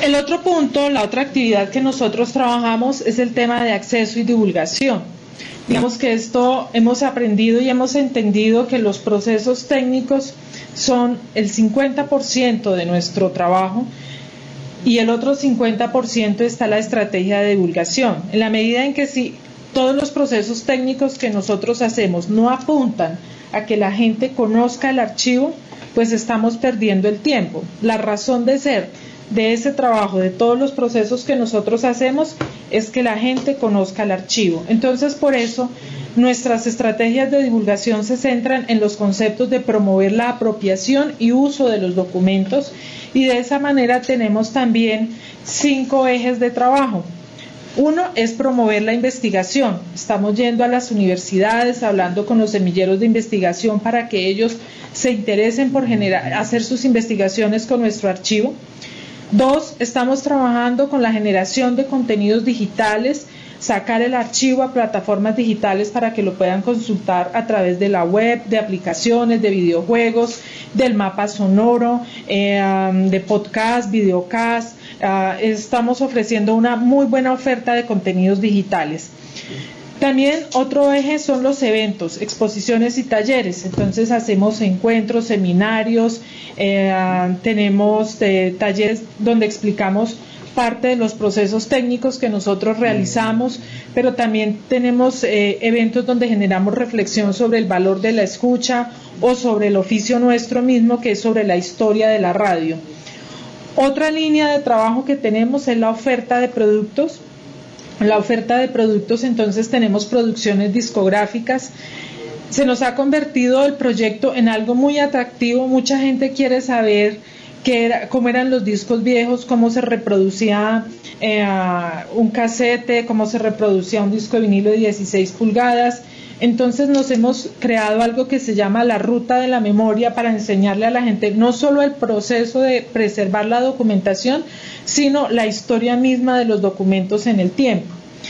El otro punto, la otra actividad que nosotros trabajamos es el tema de acceso y divulgación. Digamos que esto hemos aprendido y hemos entendido que los procesos técnicos son el 50% de nuestro trabajo y el otro 50% está la estrategia de divulgación. En la medida en que si todos los procesos técnicos que nosotros hacemos no apuntan a que la gente conozca el archivo, pues estamos perdiendo el tiempo. La razón de ser de ese trabajo, de todos los procesos que nosotros hacemos, es que la gente conozca el archivo. Entonces, por eso, nuestras estrategias de divulgación se centran en los conceptos de promover la apropiación y uso de los documentos, y de esa manera tenemos también 5 ejes de trabajo. Uno es promover la investigación. Estamos yendo a las universidades, hablando con los semilleros de investigación para que ellos se interesen por hacer sus investigaciones con nuestro archivo. 2, estamos trabajando con la generación de contenidos digitales, sacar el archivo a plataformas digitales para que lo puedan consultar a través de la web, de aplicaciones, de videojuegos, del mapa sonoro, de podcast, videocast. Estamos ofreciendo una muy buena oferta de contenidos digitales. También otro eje son los eventos, exposiciones y talleres. Entonces hacemos encuentros, seminarios, tenemos talleres donde explicamos parte de los procesos técnicos que nosotros realizamos, pero también tenemos eventos donde generamos reflexión sobre el valor de la escucha o sobre el oficio nuestro mismo, que es sobre la historia de la radio. Otra línea de trabajo que tenemos es la oferta de productos. La oferta de productos, entonces tenemos producciones discográficas. Se nos ha convertido el proyecto en algo muy atractivo. Mucha gente quiere saber cómo eran los discos viejos, cómo se reproducía un casete, cómo se reproducía un disco de vinilo de 16 pulgadas. Entonces nos hemos creado algo que se llama la ruta de la memoria para enseñarle a la gente no solo el proceso de preservar la documentación, sino la historia misma de los documentos en el tiempo.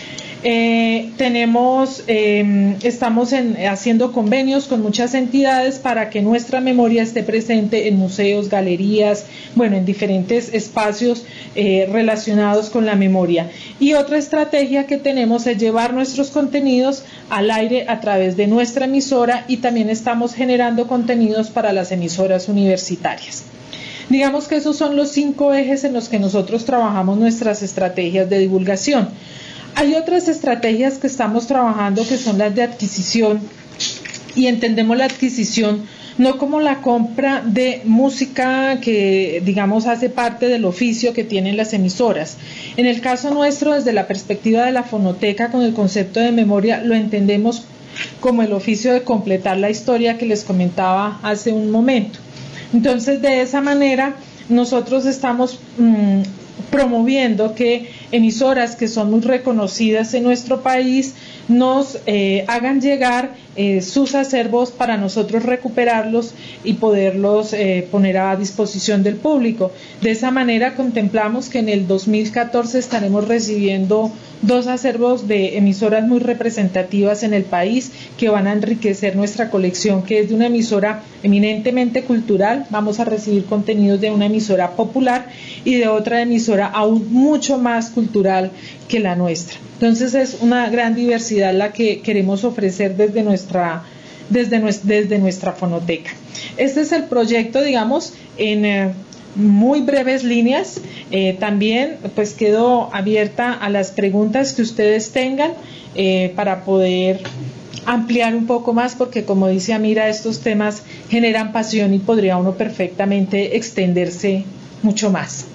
Estamos haciendo convenios con muchas entidades para que nuestra memoria esté presente en museos, galerías, en diferentes espacios relacionados con la memoria. Y otra estrategia que tenemos es llevar nuestros contenidos al aire a través de nuestra emisora, y también estamos generando contenidos para las emisoras universitarias. Digamos que esos son los 5 ejes en los que nosotros trabajamos nuestras estrategias de divulgación. Hay otras estrategias que estamos trabajando que son las de adquisición, y entendemos la adquisición no como la compra de música que, digamos, hace parte del oficio que tienen las emisoras. En el caso nuestro, desde la perspectiva de la fonoteca, con el concepto de memoria, lo entendemos como el oficio de completar la historia que les comentaba hace un momento. Entonces, de esa manera, nosotros estamos promoviendo que emisoras que son muy reconocidas en nuestro país nos hagan llegar sus acervos para nosotros recuperarlos y poderlos poner a disposición del público. De esa manera contemplamos que en el 2014 estaremos recibiendo 2 acervos de emisoras muy representativas en el país que van a enriquecer nuestra colección, que es de una emisora eminentemente cultural. Vamos a recibir contenidos de una emisora popular y de otra emisora aún mucho más cultural que la nuestra. Entonces es una gran diversidad la que queremos ofrecer desde nuestra fonoteca. Este es el proyecto, digamos, en muy breves líneas. También pues quedo abierta a las preguntas que ustedes tengan para poder ampliar un poco más, porque como dice Amira, estos temas generan pasión y podría uno perfectamente extenderse mucho más.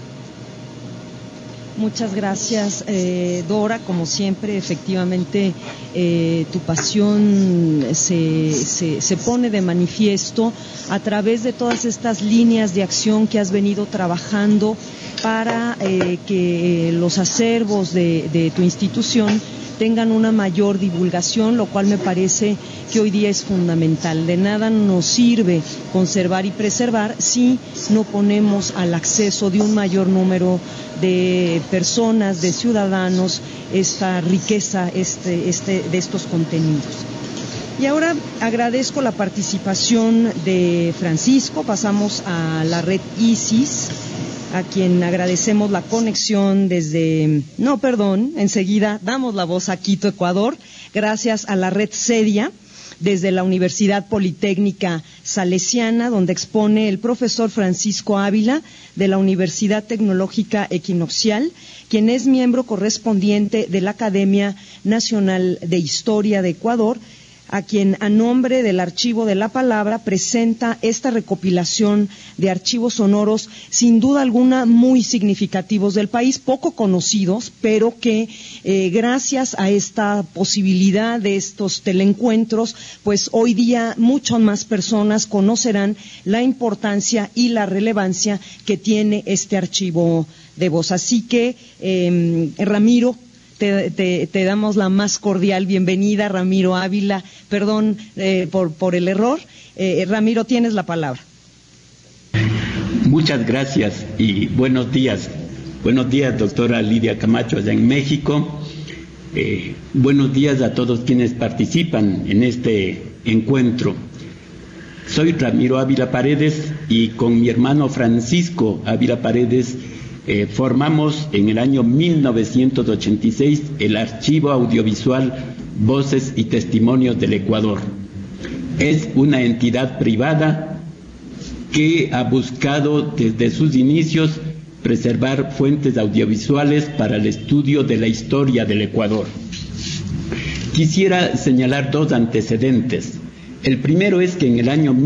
Muchas gracias, Dora. Como siempre, efectivamente, tu pasión se pone de manifiesto a través de todas estas líneas de acción que has venido trabajando para que los acervos de tu institución tengan una mayor divulgación, lo cual me parece que hoy día es fundamental. De nada nos sirve conservar y preservar si no ponemos al acceso de un mayor número de personas, de ciudadanos, esta riqueza de estos contenidos. Y ahora agradezco la participación de Francisco. Pasamos a la red ISIS. a quien agradecemos la conexión enseguida damos la voz a Quito, Ecuador, gracias a la red CEDIA, desde la Universidad Politécnica Salesiana, donde expone el profesor Francisco Ávila de la Universidad Tecnológica Equinoccial, quien es miembro correspondiente de la Academia Nacional de Historia de Ecuador, a quien a nombre del Archivo de la Palabra presenta esta recopilación de archivos sonoros, sin duda alguna muy significativos del país, poco conocidos, pero que gracias a esta posibilidad de estos teleencuentros, pues hoy día muchas más personas conocerán la importancia y la relevancia que tiene este archivo de voz. Así que, Ramiro, te damos la más cordial bienvenida, Ramiro Ávila. Perdón por el error. Ramiro, tienes la palabra. Muchas gracias y buenos días. Buenos días, doctora Lidia Camacho, allá en México. Buenos días a todos quienes participan en este encuentro. Soy Ramiro Ávila Paredes y con mi hermano Francisco Ávila Paredes formamos en el año 1986 el Archivo Audiovisual Voces y Testimonios del Ecuador. Es una entidad privada que ha buscado desde sus inicios preservar fuentes audiovisuales para el estudio de la historia del Ecuador. Quisiera señalar dos antecedentes. El primero es que en el año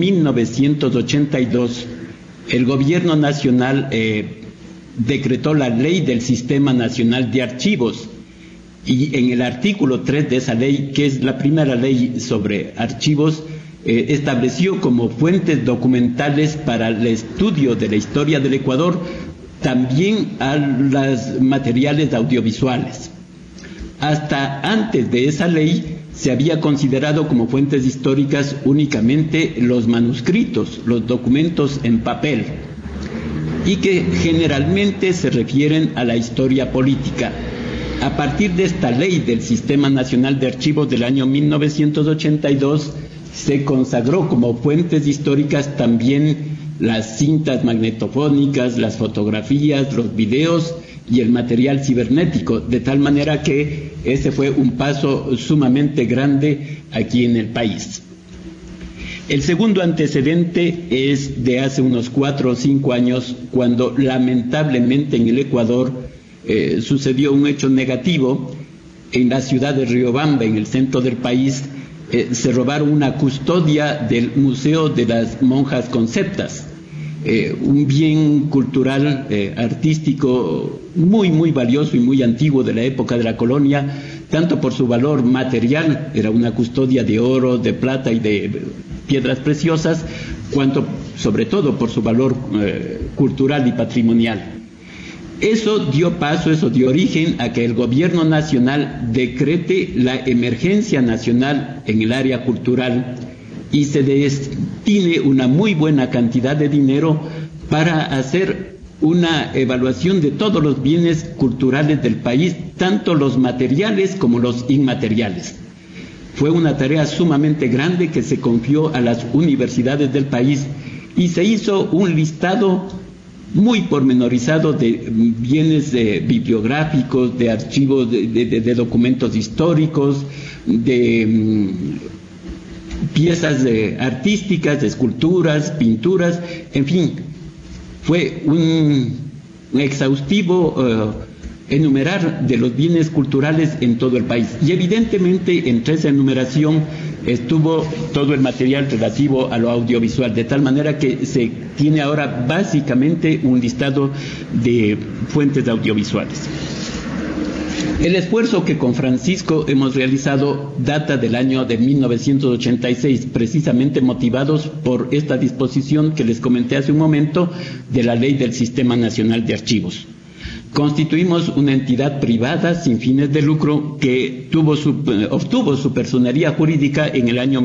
1982 el Gobierno Nacional decretó la Ley del Sistema Nacional de Archivos, y en el artículo 3 de esa ley, que es la primera ley sobre archivos, estableció como fuentes documentales para el estudio de la historia del Ecuador también a los materiales audiovisuales. Hasta antes de esa ley se había considerado como fuentes históricas únicamente los manuscritos, los documentos en papel, y que generalmente se refieren a la historia política. A partir de esta ley del Sistema Nacional de Archivos del año 1982, se consagró como fuentes históricas también las cintas magnetofónicas, las fotografías, los videos y el material cibernético, de tal manera que ese fue un paso sumamente grande aquí en el país. El segundo antecedente es de hace unos 4 o 5 años, cuando lamentablemente en el Ecuador sucedió un hecho negativo. En la ciudad de Riobamba, en el centro del país, se robaron una custodia del Museo de las Monjas Conceptas, un bien cultural, artístico muy valioso y muy antiguo de la época de la colonia, tanto por su valor material, era una custodia de oro, de plata y de piedras preciosas, cuanto sobre todo por su valor cultural y patrimonial. Eso dio origen a que el gobierno nacional decrete la emergencia nacional en el área cultural y se destine una muy buena cantidad de dinero para hacer una evaluación de todos los bienes culturales del país, tanto los materiales como los inmateriales. Fue una tarea sumamente grande que se confió a las universidades del país y se hizo un listado muy pormenorizado de bienes bibliográficos, de archivos, de documentos históricos, de piezas artísticas, de esculturas, pinturas, en fin, fue un exhaustivo enumerar de los bienes culturales en todo el país. Y evidentemente entre esa enumeración estuvo todo el material relativo a lo audiovisual, de tal manera que se tiene ahora básicamente un listado de fuentes audiovisuales. El esfuerzo que con Francisco hemos realizado data del año de 1986, precisamente motivados por esta disposición que les comenté hace un momento de la Ley del Sistema Nacional de Archivos. Constituimos una entidad privada sin fines de lucro que obtuvo su personería jurídica en el año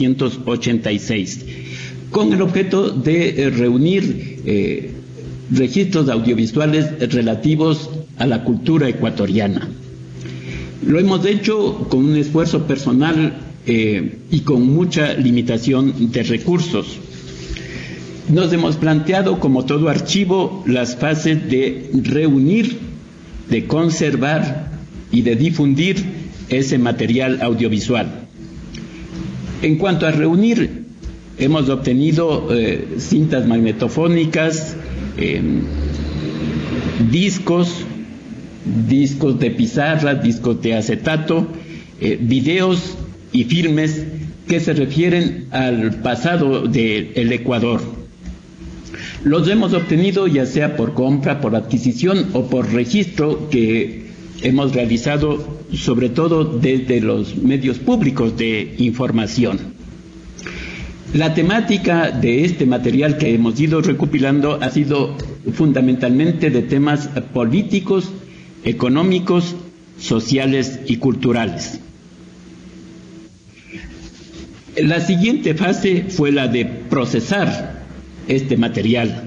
1986, con el objeto de reunir registros audiovisuales relativos a la cultura ecuatoriana. Lo hemos hecho con un esfuerzo personal y con mucha limitación de recursos. Nos hemos planteado, como todo archivo, las fases de reunir, de conservar y de difundir ese material audiovisual. En cuanto a reunir, hemos obtenido cintas magnetofónicas, discos de pizarra, discos de acetato, videos y filmes que se refieren al pasado del Ecuador. Los hemos obtenido ya sea por compra, por adquisición o por registro que hemos realizado sobre todo desde los medios públicos de información. La temática de este material que hemos ido recopilando ha sido fundamentalmente de temas políticos, económicos, sociales y culturales. La siguiente fase fue la de procesar este material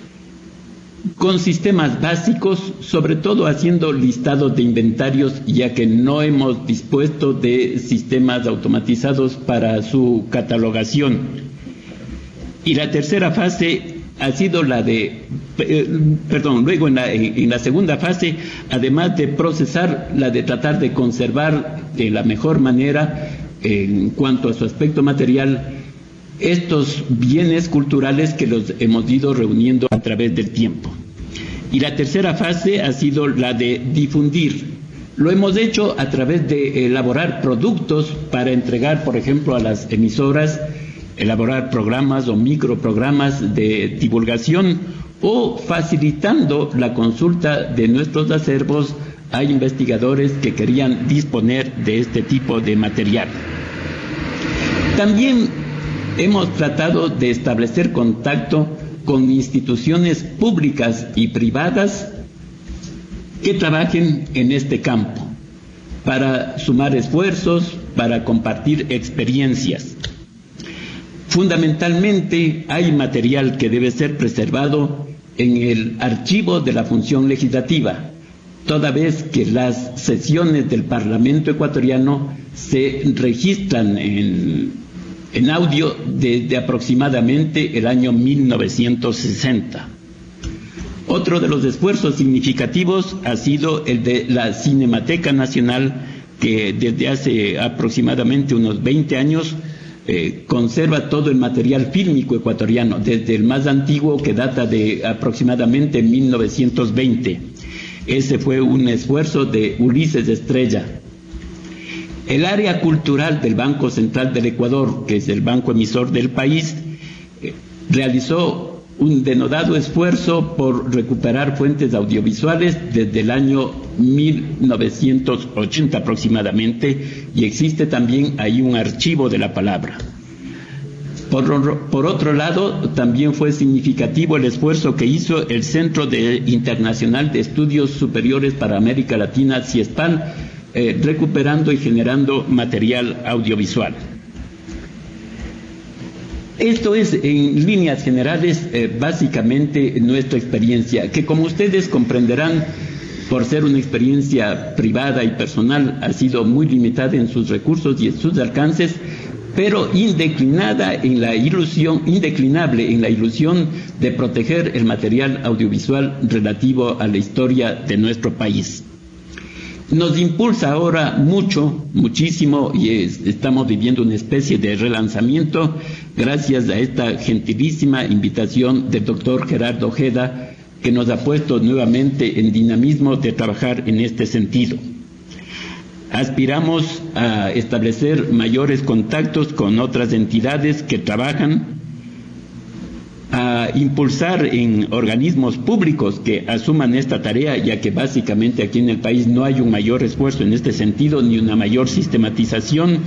con sistemas básicos, sobre todo haciendo listados de inventarios, ya que no hemos dispuesto de sistemas automatizados para su catalogación. Y la tercera fase ha sido la de, luego en la segunda fase, además de procesar, la de tratar de conservar de la mejor manera, en cuanto a su aspecto material, estos bienes culturales que los hemos ido reuniendo a través del tiempo. Y la tercera fase ha sido la de difundir. Lo hemos hecho a través de elaborar productos para entregar, por ejemplo, a las emisoras, elaborar programas o microprogramas de divulgación o facilitando la consulta de nuestros acervos a investigadores que querían disponer de este tipo de material. También hemos tratado de establecer contacto con instituciones públicas y privadas que trabajen en este campo para sumar esfuerzos, para compartir experiencias. Fundamentalmente hay material que debe ser preservado en el archivo de la función legislativa, toda vez que las sesiones del Parlamento ecuatoriano se registran en audio desde aproximadamente el año 1960. Otro de los esfuerzos significativos ha sido el de la Cinemateca Nacional, que desde hace aproximadamente unos 20 años conserva todo el material fílmico ecuatoriano, desde el más antiguo, que data de aproximadamente 1920. Ese fue un esfuerzo de Ulises Estrella. El área cultural del Banco Central del Ecuador, que es el banco emisor del país, realizó un denodado esfuerzo por recuperar fuentes audiovisuales desde el año 1980 aproximadamente, y existe también ahí un archivo de la palabra. Por otro lado, también fue significativo el esfuerzo que hizo el Centro Internacional de Estudios Superiores para América Latina, CIESPAL, recuperando y generando material audiovisual. Esto es, en líneas generales, básicamente nuestra experiencia, que como ustedes comprenderán, por ser una experiencia privada y personal, ha sido muy limitada en sus recursos y en sus alcances, pero indeclinable en la ilusión de proteger el material audiovisual relativo a la historia de nuestro país. Nos impulsa ahora muchísimo, y estamos viviendo una especie de relanzamiento gracias a esta gentilísima invitación del doctor Gerardo Ojeda, que nos ha puesto nuevamente en dinamismo de trabajar en este sentido. Aspiramos a establecer mayores contactos con otras entidades que trabajan, a impulsar en organismos públicos que asuman esta tarea, ya que básicamente aquí en el país no hay un mayor esfuerzo en este sentido ni una mayor sistematización,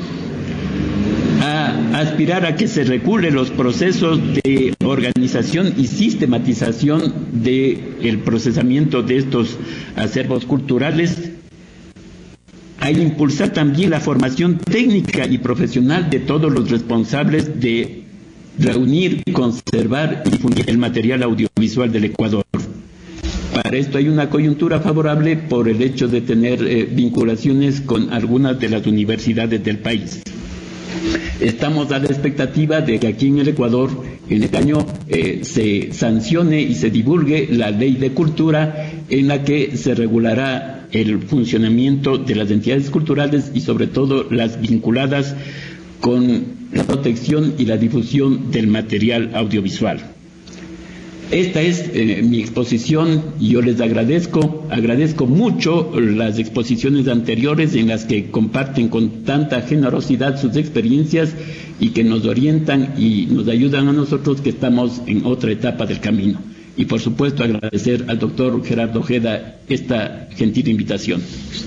a aspirar a que se regule los procesos de organización y sistematización del procesamiento de estos acervos culturales, a impulsar también la formación técnica y profesional de todos los responsables de reunir, conservar y difundir el material audiovisual del Ecuador. Para esto hay una coyuntura favorable por el hecho de tener vinculaciones con algunas de las universidades del país. Estamos a la expectativa de que aquí en el Ecuador, en este año, se sancione y se divulgue la Ley de Cultura, en la que se regulará el funcionamiento de las entidades culturales y sobre todo las vinculadas con la protección y la difusión del material audiovisual. Esta es mi exposición y yo les agradezco mucho las exposiciones anteriores en las que comparten con tanta generosidad sus experiencias y que nos orientan y nos ayudan a nosotros que estamos en otra etapa del camino. Y por supuesto agradecer al doctor Gerardo Ojeda esta gentil invitación.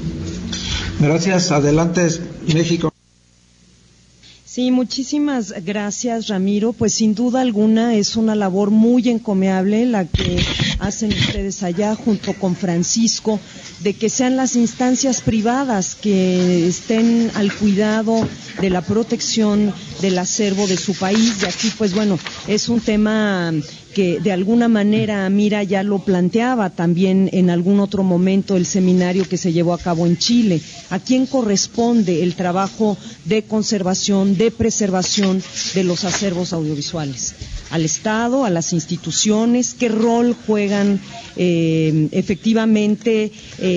Gracias. Adelante, México. Sí, muchísimas gracias, Ramiro. Pues sin duda alguna es una labor muy encomiable la que hacen ustedes allá junto con Francisco, de que sean las instancias privadas que estén al cuidado de la protección del acervo de su país. Y aquí, pues bueno, es un tema que de alguna manera Mira ya lo planteaba también en algún otro momento, el seminario que se llevó a cabo en Chile. ¿A quién corresponde el trabajo de conservación, de preservación de los acervos audiovisuales? ¿Al Estado, a las instituciones? ¿Qué rol juegan efectivamente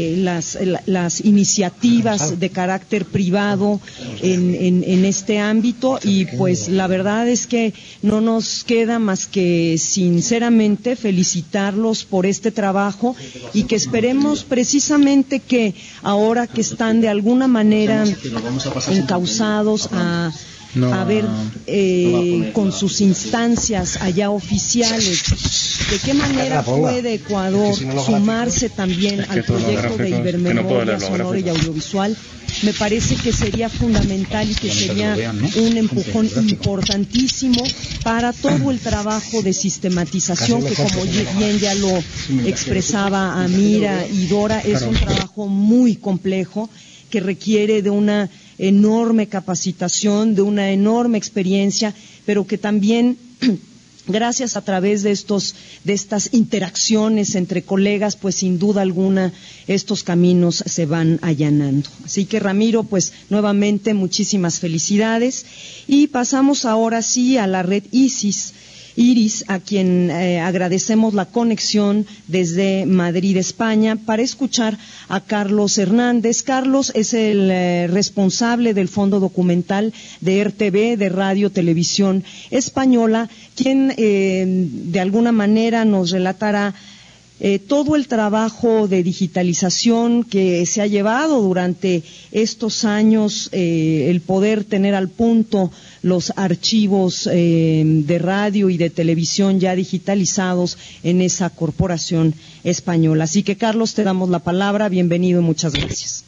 las iniciativas de carácter privado en este ámbito? Y pues la verdad es que no nos queda más que sinceramente felicitarlos por este trabajo y que esperemos precisamente que ahora que están de alguna manera encausados a ver con sus instancias allá oficiales, ¿de qué manera puede Ecuador sumarse también al proyecto de Ibermemoria sonora y audiovisual? Me parece que sería fundamental y que sería un empujón importantísimo para todo el trabajo de sistematización que, como bien ya lo expresaba Amira y Dora, es un trabajo muy complejo que requiere de una enorme capacitación, de una enorme experiencia, pero que también gracias a través de estas interacciones entre colegas, pues sin duda alguna estos caminos se van allanando. Así que Ramiro, pues nuevamente muchísimas felicidades y pasamos ahora sí a la red Iris, a quien agradecemos la conexión desde Madrid, España, para escuchar a Carlos Hernández. Carlos es el responsable del Fondo Documental de RTV, de Radio Televisión Española, quien de alguna manera nos relatará todo el trabajo de digitalización que se ha llevado durante estos años, el poder tener al punto los archivos de radio y de televisión ya digitalizados en esa corporación española. Así que, Carlos, te damos la palabra. Bienvenido y muchas gracias.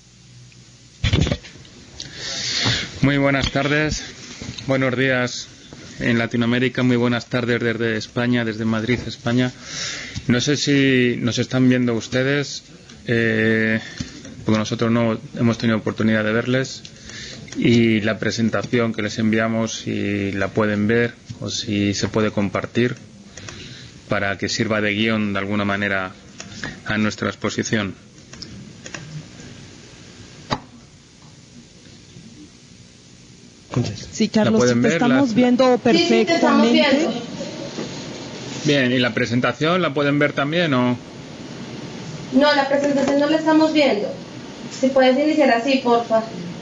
Muy buenas tardes, buenos días en Latinoamérica, muy buenas tardes desde España, desde Madrid, España. No sé si nos están viendo ustedes, porque nosotros no hemos tenido oportunidad de verles, y la presentación que les enviamos, si la pueden ver o si se puede compartir para que sirva de guión de alguna manera a nuestra exposición. Sí, Carlos, te estamos viendo perfectamente. Sí, bien, ¿y la presentación la pueden ver también o...? No, la presentación no la estamos viendo. Si puedes iniciar así, porfa.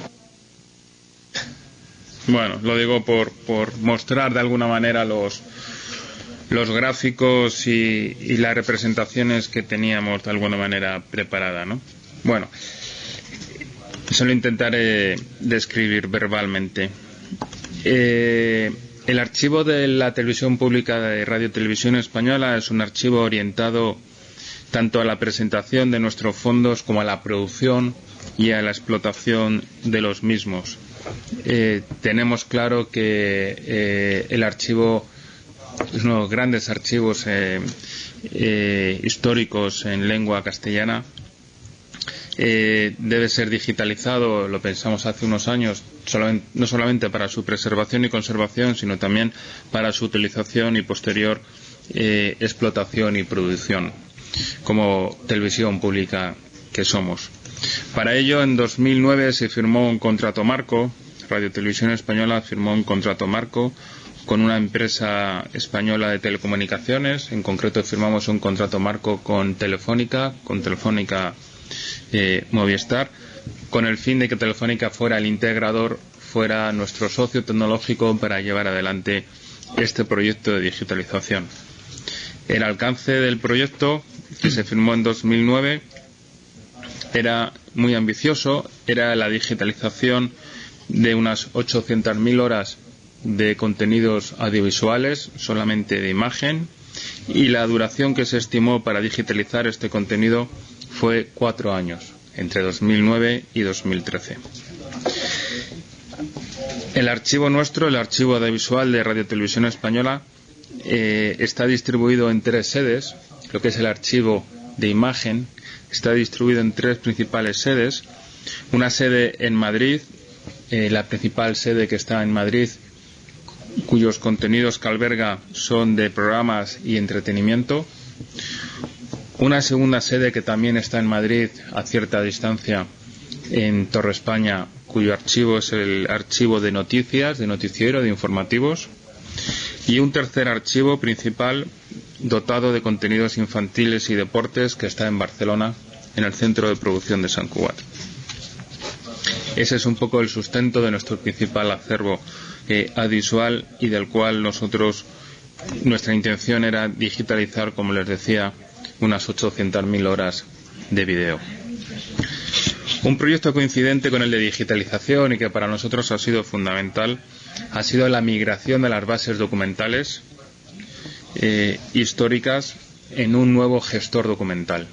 Bueno, lo digo por mostrar de alguna manera los gráficos y las representaciones que teníamos de alguna manera preparada, ¿no? Bueno, eso lo intentaré describir verbalmente. El archivo de la Televisión Pública de Radio Televisión Española es un archivo orientado tanto a la presentación de nuestros fondos como a la producción y a la explotación de los mismos. Tenemos claro que el archivo es uno de los grandes archivos históricos en lengua castellana. Debe ser digitalizado, lo pensamos hace unos años, no solamente para su preservación y conservación, sino también para su utilización y posterior explotación y producción, como televisión pública que somos. Para ello, en 2009 se firmó un contrato marco Radio Televisión Española firmó un contrato marco con una empresa española de telecomunicaciones. En concreto firmamos un contrato marco con Telefónica Movistar, con el fin de que Telefónica fuera el integrador, fuera nuestro socio tecnológico para llevar adelante este proyecto de digitalización. El alcance del proyecto, que se firmó en 2009, era muy ambicioso. Era la digitalización de unas 800.000 horas de contenidos audiovisuales, solamente de imagen, y la duración que se estimó para digitalizar este contenido fue 4 años, entre 2009 y 2013. El archivo nuestro, el archivo audiovisual de Radio Televisión Española, está distribuido en 3 sedes. Lo que es el archivo de imagen está distribuido en 3 principales sedes. Una sede en Madrid, la principal sede que está en Madrid, cuyos contenidos que alberga son de programas y entretenimiento. Una segunda sede que también está en Madrid, a cierta distancia, en Torre España, cuyo archivo es el archivo de noticias, de noticiero, de informativos. Y un tercer archivo principal dotado de contenidos infantiles y deportes, que está en Barcelona, en el centro de producción de Sant Cugat. Ese es un poco el sustento de nuestro principal acervo audiovisual, y del cual nuestra intención era digitalizar, como les decía, unas 800.000 horas de vídeo. Un proyecto coincidente con el de digitalización y que para nosotros ha sido fundamental ha sido la migración de las bases documentales históricas en un nuevo gestor documental.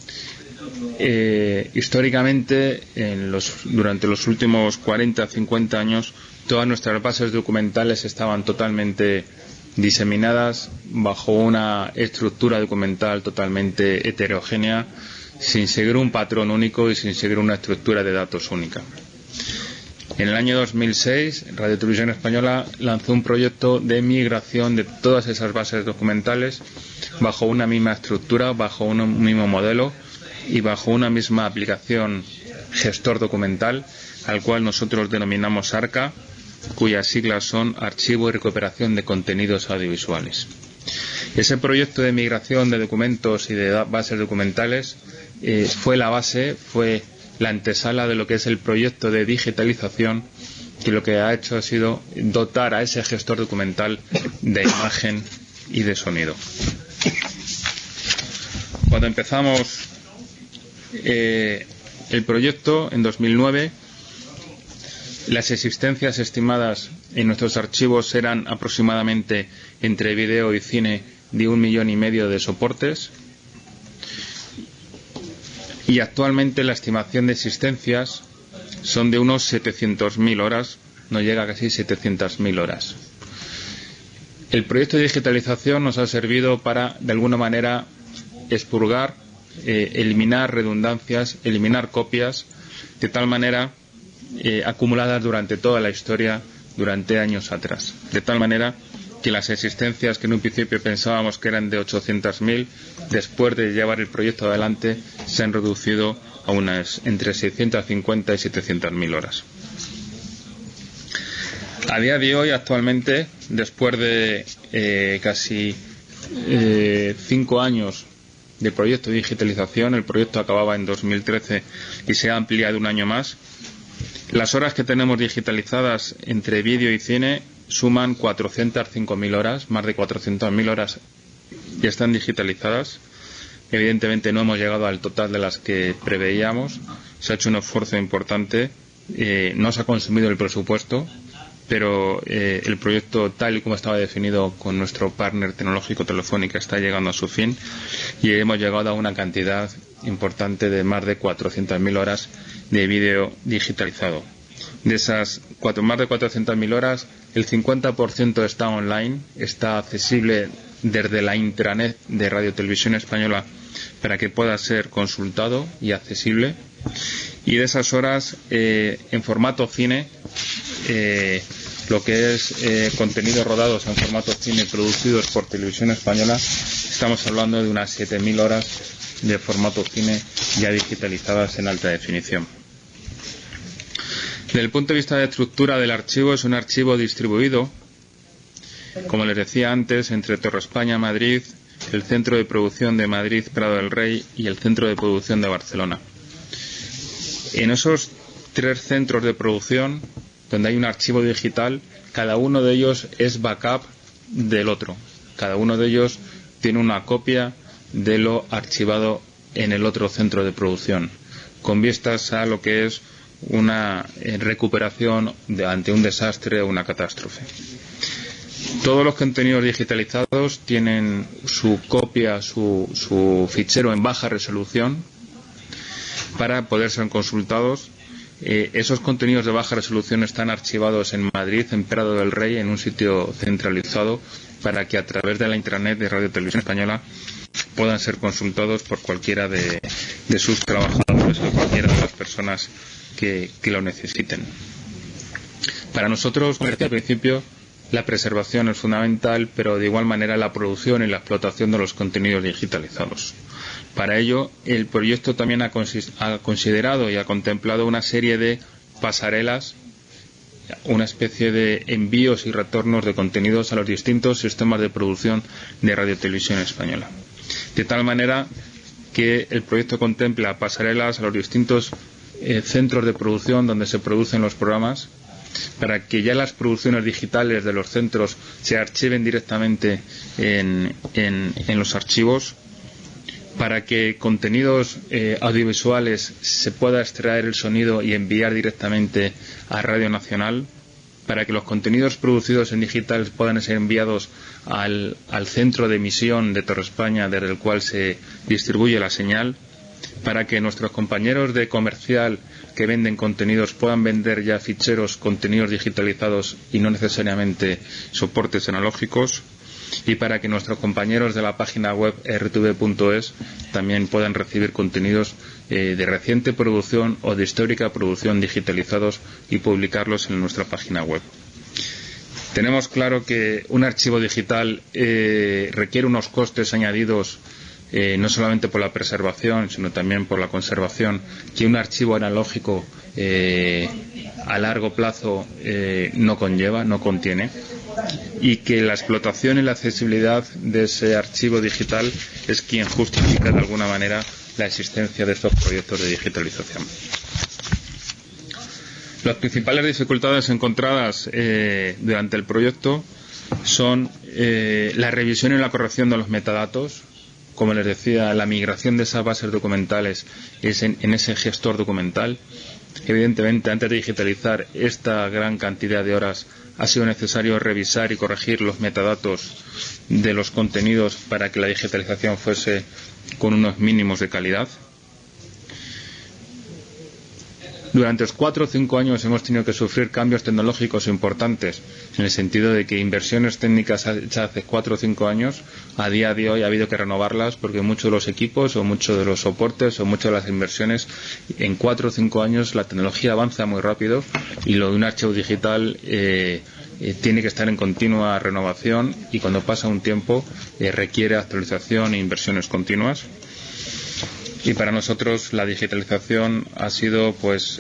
Históricamente, durante los últimos 40-50 años, todas nuestras bases documentales estaban totalmente diseminadas bajo una estructura documental totalmente heterogénea, sin seguir un patrón único y sin seguir una estructura de datos única. En el año 2006, Radio Televisión Española lanzó un proyecto de migración de todas esas bases documentales bajo una misma estructura, bajo un mismo modelo y bajo una misma aplicación gestor documental, al cual nosotros denominamos ARCA, cuyas siglas son Archivo y Recuperación de Contenidos Audiovisuales. Ese proyecto de migración de documentos y de bases documentales fue la base, fue la antesala de lo que es el proyecto de digitalización, que lo que ha hecho ha sido dotar a ese gestor documental de imagen y de sonido. Cuando empezamos el proyecto en 2009, las existencias estimadas en nuestros archivos eran aproximadamente, entre vídeo y cine, de 1,5 millones de soportes, y actualmente la estimación de existencias son de unos 700.000 horas, no llega a casi 700.000 horas. El proyecto de digitalización nos ha servido para, de alguna manera, expurgar, eliminar redundancias, eliminar copias, de tal manera acumuladas durante toda la historia, durante años atrás. De tal manera que las existencias que en un principio pensábamos que eran de 800.000, después de llevar el proyecto adelante, se han reducido a unas entre 650 y 700.000 horas. A día de hoy, actualmente, después de casi 5 años de proyecto de digitalización, el proyecto acababa en 2013 y se ha ampliado un año más, las horas que tenemos digitalizadas entre vídeo y cine suman 405.000 horas, más de 400.000 horas ya están digitalizadas. Evidentemente no hemos llegado al total de las que preveíamos, se ha hecho un esfuerzo importante, no se ha consumido el presupuesto, pero el proyecto, tal y como estaba definido con nuestro partner tecnológico Telefónica, está llegando a su fin y hemos llegado a una cantidad importante de más de 400.000 horas de vídeo digitalizado. De esas más de 400.000 horas, el 50% está online, está accesible desde la intranet de Radio Televisión Española para que pueda ser consultado y accesible. Y de esas horas, en formato cine, lo que es contenidos rodados en formato cine producidos por Televisión Española, estamos hablando de unas 7.000 horas de formato cine ya digitalizadas en alta definición. Desde el punto de vista de estructura del archivo, es un archivo distribuido, como les decía antes, entre Torre España, Madrid, el Centro de Producción de Madrid, Prado del Rey y el Centro de Producción de Barcelona. En esos 3 centros de producción, donde hay un archivo digital, cada uno de ellos es backup del otro. Cada uno de ellos tiene una copia de lo archivado en el otro centro de producción, con vistas a lo que es una recuperación ante un desastre o una catástrofe. Todos los contenidos digitalizados tienen su copia, su fichero en baja resolución para poder ser consultados. Esos contenidos de baja resolución están archivados en Madrid, en Prado del Rey, en un sitio centralizado, para que a través de la intranet de Radio Televisión Española puedan ser consultados por cualquiera de sus trabajadores o cualquiera de las personas que lo necesiten. Para nosotros, como decía al principio, la preservación es fundamental, pero de igual manera la producción y la explotación de los contenidos digitalizados. Para ello, el proyecto también ha considerado y ha contemplado una serie de pasarelas, una especie de envíos y retornos de contenidos a los distintos sistemas de producción de Radio Televisión Española. De tal manera que el proyecto contempla pasarelas a los distintos centros de producción donde se producen los programas, para que ya las producciones digitales de los centros se archiven directamente en los archivos, para que contenidos audiovisuales se pueda extraer el sonido y enviar directamente a Radio Nacional, para que los contenidos producidos en digital puedan ser enviados al centro de emisión de Torre España, desde el cual se distribuye la señal, para que nuestros compañeros de comercial que venden contenidos puedan vender ya ficheros, contenidos digitalizados y no necesariamente soportes analógicos, y para que nuestros compañeros de la página web rtv.es también puedan recibir contenidos de reciente producción o de histórica producción digitalizados y publicarlos en nuestra página web. Tenemos claro que un archivo digital requiere unos costes añadidos, no solamente por la preservación, sino también por la conservación, que un archivo analógico a largo plazo no contiene, y que la explotación y la accesibilidad de ese archivo digital es quien justifica de alguna manera la existencia de estos proyectos de digitalización. Las principales dificultades encontradas durante el proyecto son la revisión y la corrección de los metadatos. Como les decía, la migración de esas bases documentales es en ese gestor documental. Evidentemente, antes de digitalizar esta gran cantidad de horas, ha sido necesario revisar y corregir los metadatos de los contenidos para que la digitalización fuese con unos mínimos de calidad. Durante los 4 o 5 años hemos tenido que sufrir cambios tecnológicos importantes, en el sentido de que inversiones técnicas hechas hace 4 o 5 años, a día de hoy ha habido que renovarlas, porque muchos de los equipos o muchos de los soportes o muchas de las inversiones, en 4 o 5 años la tecnología avanza muy rápido, y lo de un archivo digital tiene que estar en continua renovación, y cuando pasa un tiempo requiere actualización e inversiones continuas. Y para nosotros la digitalización ha sido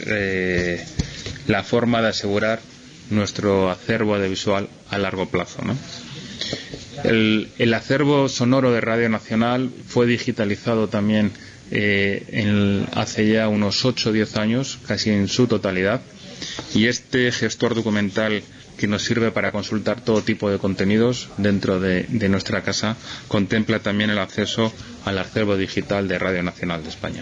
la forma de asegurar nuestro acervo audiovisual a largo plazo, ¿no? El acervo sonoro de Radio Nacional fue digitalizado también hace ya unos 8 o 10 años, casi en su totalidad, y este gestor documental que nos sirve para consultar todo tipo de contenidos dentro de nuestra casa contempla también el acceso al acervo digital de Radio Nacional de España.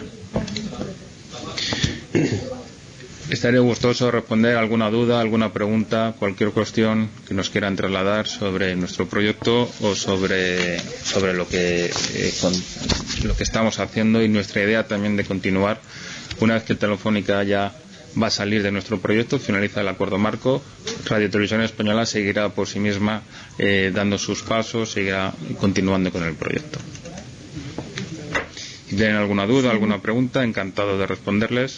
Estaré gustoso de responder alguna duda, alguna pregunta, cualquier cuestión que nos quieran trasladar sobre nuestro proyecto o sobre lo que estamos haciendo, y nuestra idea también de continuar. Una vez que Telefónica ya va a salir de nuestro proyecto, finaliza el acuerdo marco, Radio Televisión Española seguirá por sí misma dando sus pasos, seguirá continuando con el proyecto. Si tienen alguna duda, alguna pregunta, encantado de responderles.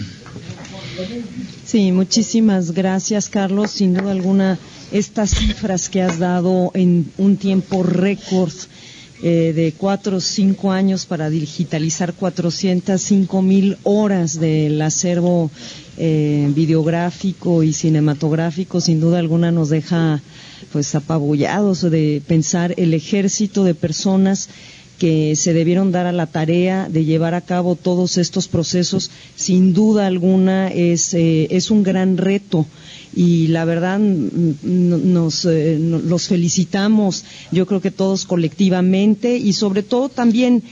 Sí, muchísimas gracias, Carlos. Sin duda alguna, estas cifras que has dado en un tiempo récord de 4 o 5 años para digitalizar 405,000 horas del acervo videográfico y cinematográfico sin duda alguna nos deja pues apabullados de pensar el ejército de personas que se debieron dar a la tarea de llevar a cabo todos estos procesos. Sin duda alguna es un gran reto y la verdad los felicitamos, yo creo que todos colectivamente, y sobre todo también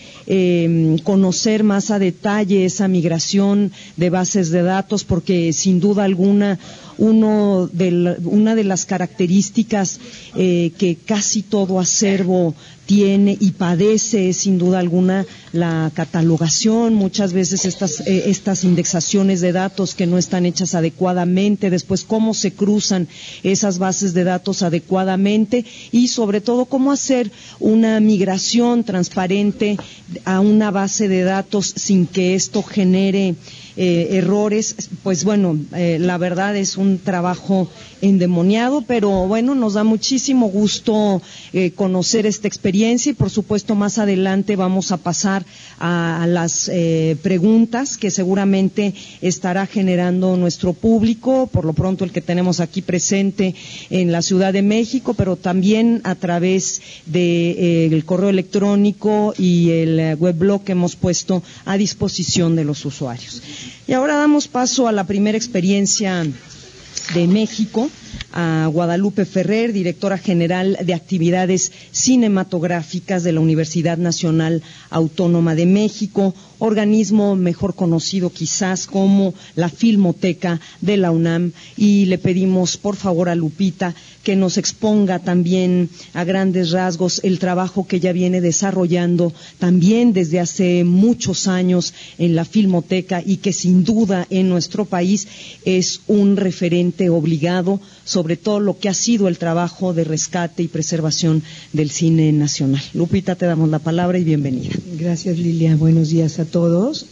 conocer más a detalle esa migración de bases de datos, porque sin duda alguna una de las características que casi todo acervo tiene y padece es sin duda alguna la catalogación, muchas veces estas indexaciones de datos que no están hechas adecuadamente, después cómo se cruzan esas bases de datos adecuadamente y sobre todo cómo hacer una migración transparente a una base de datos sin que esto genere errores. Pues bueno, la verdad es un trabajo endemoniado, pero bueno, nos da muchísimo gusto conocer esta experiencia y por supuesto más adelante vamos a pasar a las preguntas que seguramente estará generando nuestro público, por lo pronto el que tenemos aquí presente en la Ciudad de México, pero también a través del correo electrónico y el weblog que hemos puesto a disposición de los usuarios. Y ahora damos paso a la primera experiencia de México, a Guadalupe Ferrer, directora general de actividades cinematográficas de la Universidad Nacional Autónoma de México, organismo mejor conocido quizás como la Filmoteca de la UNAM, y le pedimos por favor a Lupita que nos exponga también a grandes rasgos el trabajo que ella viene desarrollando también desde hace muchos años en la Filmoteca y que sin duda en nuestro país es un referente obligado sobre todo lo que ha sido el trabajo de rescate y preservación del cine nacional. Lupita, te damos la palabra y bienvenida. Gracias, Lilia. Buenos días a todos.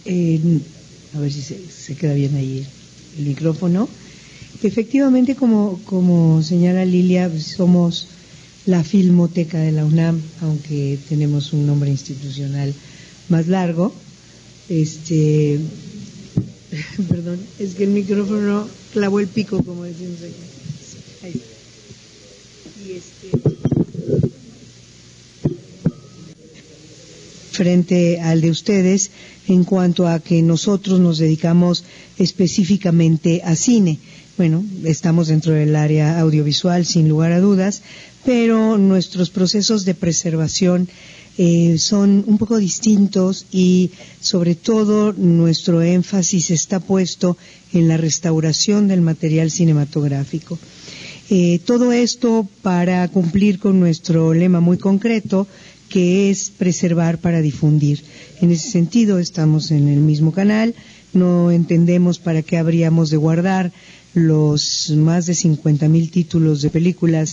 A ver si se queda bien ahí el micrófono. Efectivamente, como señala Lilia, somos la Filmoteca de la UNAM, aunque tenemos un nombre institucional más largo. Perdón, es que el micrófono clavó el pico, como decimos aquí. Ahí. Frente al de ustedes, en cuanto a que nosotros nos dedicamos específicamente a cine. Bueno, estamos dentro del área audiovisual, sin lugar a dudas, pero nuestros procesos de preservación son un poco distintos y, sobre todo, nuestro énfasis está puesto en la restauración del material cinematográfico. Todo esto para cumplir con nuestro lema muy concreto, que es preservar para difundir. En ese sentido, estamos en el mismo canal, no entendemos para qué habríamos de guardar los más de 50,000 títulos de películas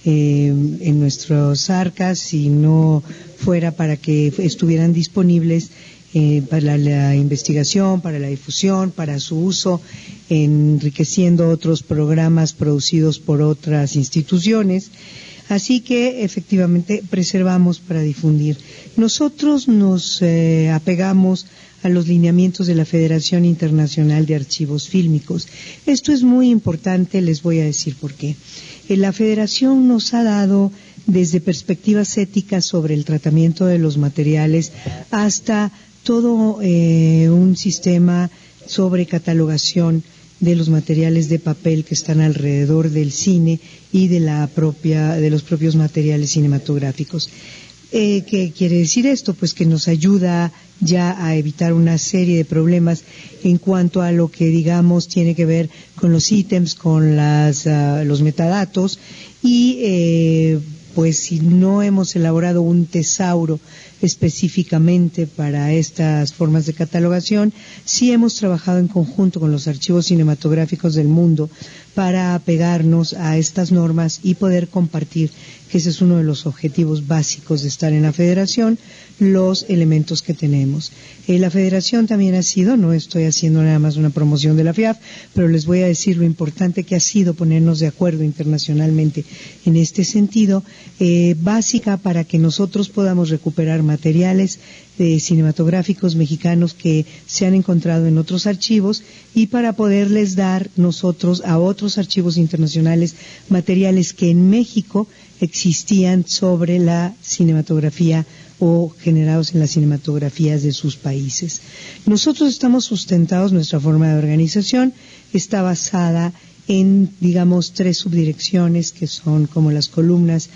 en nuestras arcas si no fuera para que estuvieran disponibles para la investigación, para la difusión, para su uso, enriqueciendo otros programas producidos por otras instituciones. Así que, efectivamente, preservamos para difundir. Nosotros nos apegamos a los lineamientos de la Federación Internacional de Archivos Fílmicos. Esto es muy importante, les voy a decir por qué. La Federación nos ha dado desde perspectivas éticas sobre el tratamiento de los materiales hasta todo un sistema sobre catalogación de los materiales de papel que están alrededor del cine y de los propios materiales cinematográficos. ¿Qué quiere decir esto? Pues que nos ayuda ya a evitar una serie de problemas en cuanto a lo que, digamos, tiene que ver con los ítems, con los metadatos y pues si no hemos elaborado un tesauro específicamente para estas formas de catalogación, sí hemos trabajado en conjunto con los archivos cinematográficos del mundo para apegarnos a estas normas y poder compartir, que ese es uno de los objetivos básicos de estar en la Federación, los elementos que tenemos. La Federación también ha sido, no estoy haciendo nada más una promoción de la FIAF, pero les voy a decir lo importante que ha sido ponernos de acuerdo internacionalmente en este sentido, básica para que nosotros podamos recuperar materiales cinematográficos mexicanos que se han encontrado en otros archivos y para poderles dar nosotros a otros archivos internacionales materiales que en México existían sobre la cinematografía o generados en las cinematografías de sus países. Nosotros estamos sustentados, nuestra forma de organización está basada en, digamos, 3 subdirecciones que son como las columnas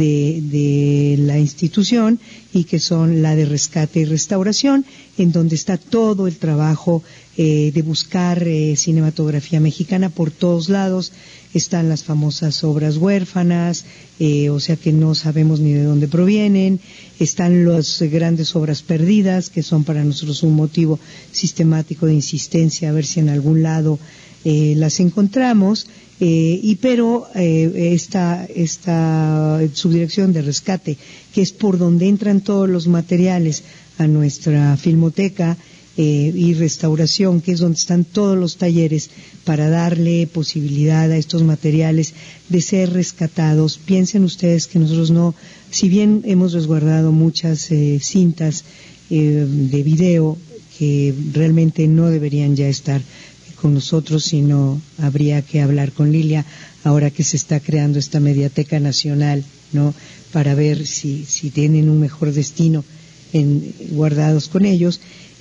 de la institución y que son la de rescate y restauración, en donde está todo el trabajo de buscar cinematografía mexicana por todos lados. Están las famosas obras huérfanas, o sea que no sabemos ni de dónde provienen. Están las grandes obras perdidas, que son para nosotros un motivo sistemático de insistencia a ver si en algún lado las encontramos, pero esta subdirección de rescate, que es por donde entran todos los materiales a nuestra filmoteca, y restauración, que es donde están todos los talleres para darle posibilidad a estos materiales de ser rescatados. Piensen ustedes que nosotros no, si bien hemos resguardado muchas cintas de video que realmente no deberían ya estar con nosotros, sino habría que hablar con Lilia ahora que se está creando esta Mediateca Nacional, ¿no?, para ver si tienen un mejor destino guardados con ellos.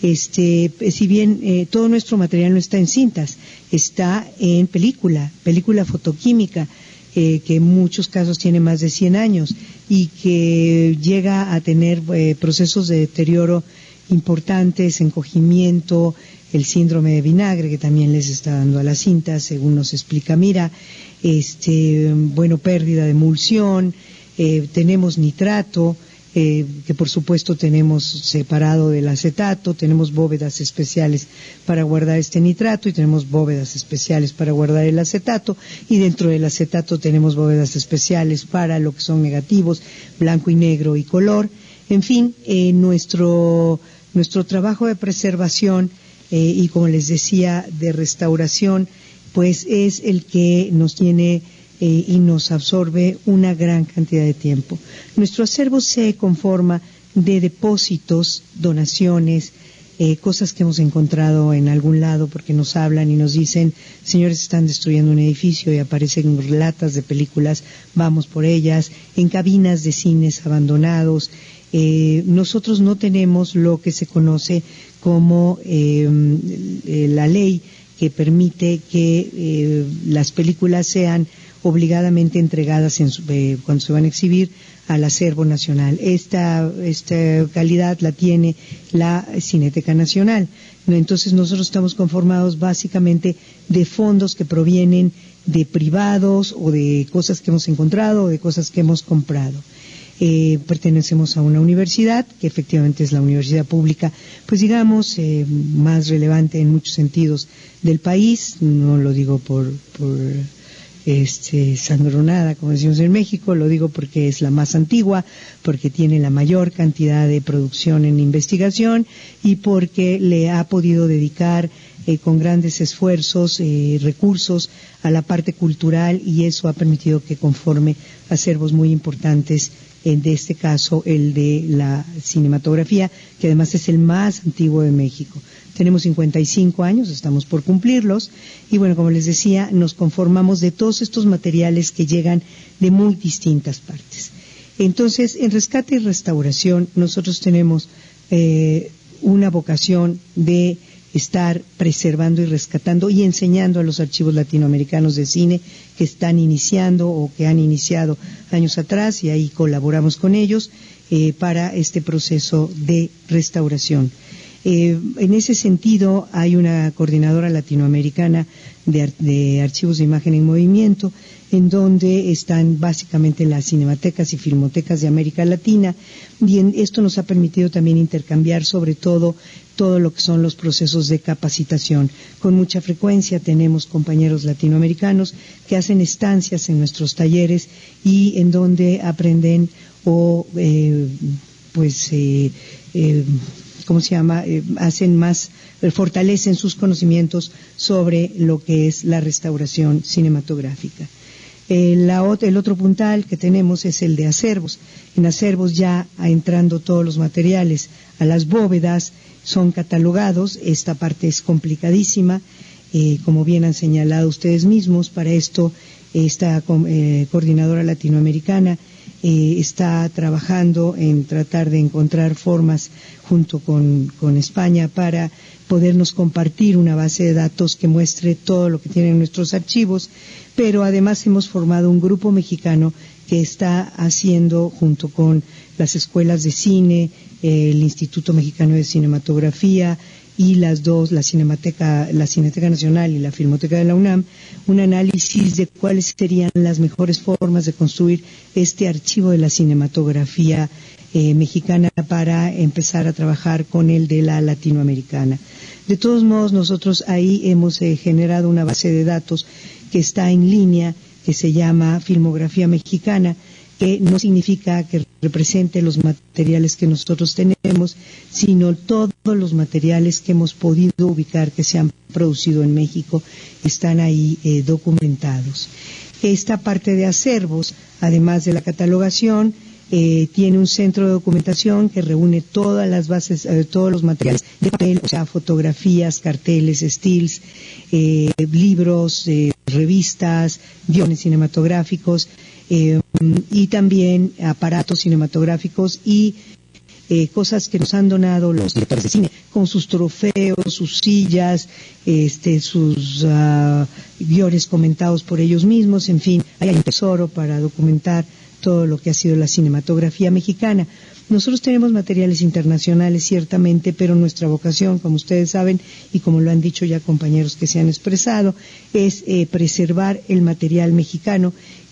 Si bien todo nuestro material no está en cintas, está en película fotoquímica, que en muchos casos tiene más de 100 años y que llega a tener procesos de deterioro importantes, encogimiento, el síndrome de vinagre que también les está dando a las cintas, según nos explica Mira, pérdida de emulsión, tenemos nitrato, que por supuesto tenemos separado del acetato, tenemos bóvedas especiales para guardar este nitrato y tenemos bóvedas especiales para guardar el acetato, y dentro del acetato tenemos bóvedas especiales para lo que son negativos, blanco y negro y color. En fin, nuestro trabajo de preservación y, como les decía, de restauración, pues es el que nos tiene y nos absorbe una gran cantidad de tiempo. Nuestro acervo se conforma de depósitos, donaciones, cosas que hemos encontrado en algún lado porque nos hablan y nos dicen, señores, están destruyendo un edificio, y aparecen latas de películas, vamos por ellas, en cabinas de cines abandonados. Nosotros no tenemos lo que se conoce como la ley que permite que las películas sean obligadamente entregadas cuando se van a exhibir al acervo nacional. Esta calidad la tiene la Cineteca Nacional. Entonces nosotros estamos conformados básicamente de fondos que provienen de privados o de cosas que hemos encontrado o de cosas que hemos comprado. Pertenecemos a una universidad, que efectivamente es la universidad pública, pues digamos, más relevante en muchos sentidos del país. No lo digo por sangronada, como decimos en México, lo digo porque es la más antigua, porque tiene la mayor cantidad de producción en investigación y porque le ha podido dedicar con grandes esfuerzos, recursos a la parte cultural, y eso ha permitido que conforme acervos muy importantes, de este caso el de la cinematografía, que además es el más antiguo de México. Tenemos 55 años, estamos por cumplirlos, y bueno, como les decía, nos conformamos de todos estos materiales que llegan de muy distintas partes. Entonces, en rescate y restauración, nosotros tenemos una vocación de estar preservando y rescatando y enseñando a los archivos latinoamericanos de cine que están iniciando o que han iniciado años atrás, y ahí colaboramos con ellos para este proceso de restauración. En ese sentido, hay una coordinadora latinoamericana de archivos de imagen en movimiento, en donde están básicamente las cinematecas y filmotecas de América Latina, y esto nos ha permitido también intercambiar sobre todo lo que son los procesos de capacitación. Con mucha frecuencia tenemos compañeros latinoamericanos que hacen estancias en nuestros talleres y en donde aprenden o fortalecen sus conocimientos sobre lo que es la restauración cinematográfica. El otro puntal que tenemos es el de acervos. En acervos ya entrando todos los materiales a las bóvedas, son catalogados. Esta parte es complicadísima, como bien han señalado ustedes mismos. Para esto esta coordinadora latinoamericana está trabajando en tratar de encontrar formas junto con España para podernos compartir una base de datos que muestre todo lo que tienen nuestros archivos, pero además hemos formado un grupo mexicano que está haciendo, junto con las escuelas de cine, el Instituto Mexicano de Cinematografía y la Cineteca Nacional y la Filmoteca de la UNAM, un análisis de cuáles serían las mejores formas de construir este archivo de la cinematografía mexicana para empezar a trabajar con el de la latinoamericana. De todos modos, nosotros ahí hemos generado una base de datos que está en línea, que se llama Filmografía Mexicana, que no significa que represente los materiales que nosotros tenemos, sino todos los materiales que hemos podido ubicar que se han producido en México están ahí documentados. Esta parte de acervos, además de la catalogación, tiene un centro de documentación que reúne todas las bases, todos los materiales de papel, o sea, fotografías, carteles, stills, libros, revistas, guiones cinematográficos, y también aparatos cinematográficos y cosas que nos han donado los directores de cine, con sus trofeos, sus sillas, sus guiones comentados por ellos mismos. En fin, hay un tesoro para documentar todo lo que ha sido la cinematografía mexicana. Nosotros tenemos materiales internacionales, ciertamente, pero nuestra vocación, como ustedes saben, y como lo han dicho ya compañeros que se han expresado, es preservar el material mexicano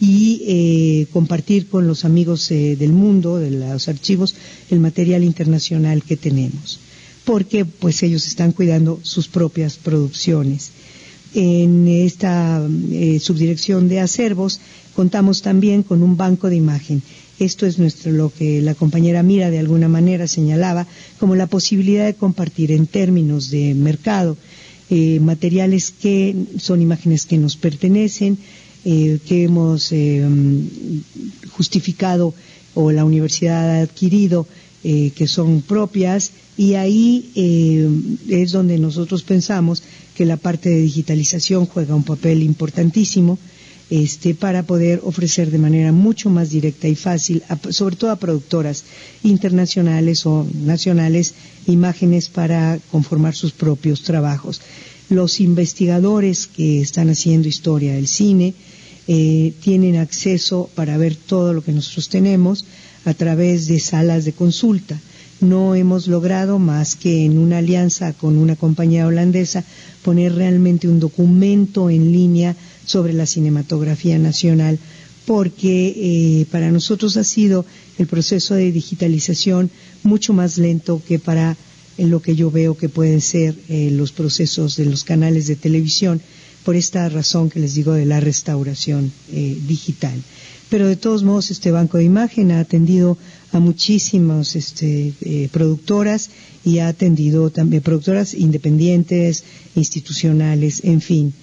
y compartir con los amigos del mundo, de los archivos, el material internacional que tenemos, porque pues ellos están cuidando sus propias producciones. En esta subdirección de acervos contamos también con un banco de imagen. Esto es lo que la compañera Mira de alguna manera señalaba como la posibilidad de compartir en términos de mercado materiales que son imágenes que nos pertenecen, que hemos justificado o la universidad ha adquirido, que son propias, y ahí es donde nosotros pensamos que la parte de digitalización juega un papel importantísimo para poder ofrecer de manera mucho más directa y fácil, sobre todo a productoras internacionales o nacionales, imágenes para conformar sus propios trabajos. Los investigadores que están haciendo historia del cine tienen acceso para ver todo lo que nosotros tenemos a través de salas de consulta. No hemos logrado más que en una alianza con una compañía holandesa poner realmente un documento en línea sobre la cinematografía nacional, porque para nosotros ha sido el proceso de digitalización mucho más lento que para lo que yo veo que pueden ser los procesos de los canales de televisión, por esta razón que les digo de la restauración digital. Pero de todos modos este banco de imagen ha atendido a muchísimas productoras y ha atendido también productoras independientes, institucionales, en fin.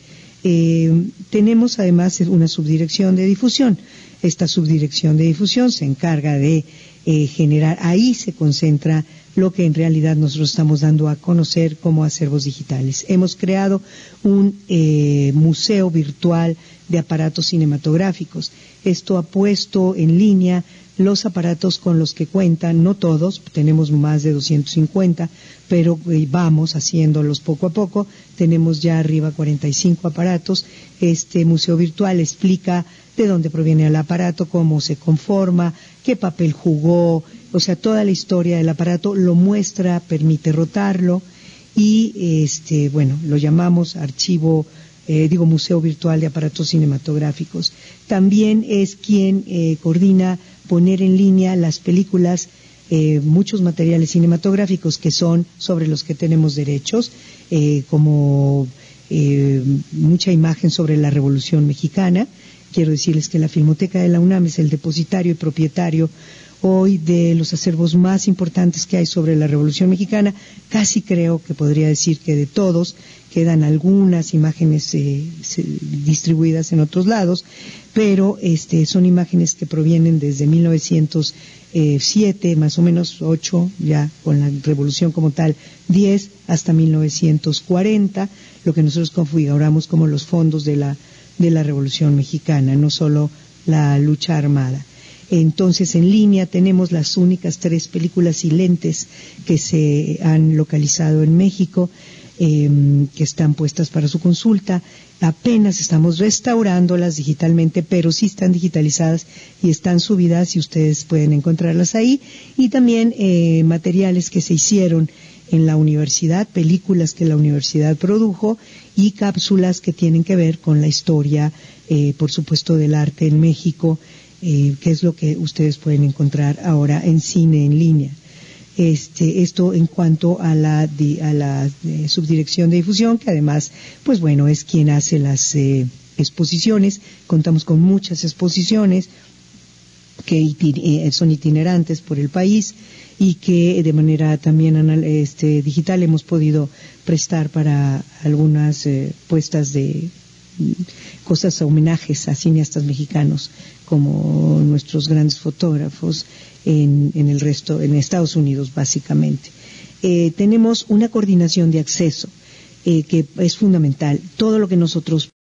Tenemos además una subdirección de difusión. Esta subdirección de difusión se encarga de generar, ahí se concentra lo que en realidad nosotros estamos dando a conocer como acervos digitales. Hemos creado un museo virtual de aparatos cinematográficos. Esto ha puesto en línea los aparatos con los que cuentan, no todos, tenemos más de 250, pero vamos haciéndolos poco a poco. Tenemos ya arriba 45 aparatos. Este museo virtual explica de dónde proviene el aparato, cómo se conforma, qué papel jugó, o sea, toda la historia del aparato lo muestra, permite rotarlo y lo llamamos Museo Virtual de Aparatos Cinematográficos. También es quien coordina poner en línea las películas, muchos materiales cinematográficos que son sobre los que tenemos derechos, como mucha imagen sobre la Revolución Mexicana. Quiero decirles que la Filmoteca de la UNAM es el depositario y propietario hoy de los acervos más importantes que hay sobre la Revolución Mexicana. Casi creo que podría decir que de todos, quedan algunas imágenes distribuidas en otros lados, pero son imágenes que provienen desde 1907, más o menos 8, ya con la Revolución como tal, 10, hasta 1940, lo que nosotros configuramos como los fondos de la Revolución Mexicana, no solo la lucha armada. Entonces, en línea tenemos las únicas 3 películas silentes que se han localizado en México, que están puestas para su consulta. Apenas estamos restaurándolas digitalmente, pero sí están digitalizadas y están subidas y ustedes pueden encontrarlas ahí. Y también materiales que se hicieron en la universidad, películas que la universidad produjo y cápsulas que tienen que ver con la historia, por supuesto, del arte en México, que es lo que ustedes pueden encontrar ahora en cine en línea. Esto en cuanto a la subdirección de difusión, que además, pues bueno, es quien hace las exposiciones. Contamos con muchas exposiciones que son itinerantes por el país y que de manera también digital hemos podido prestar para algunas puestas de cosas, homenajes a cineastas mexicanos como nuestros grandes fotógrafos en Estados Unidos, básicamente. Tenemos una coordinación de acceso que es fundamental. Todo lo que nosotros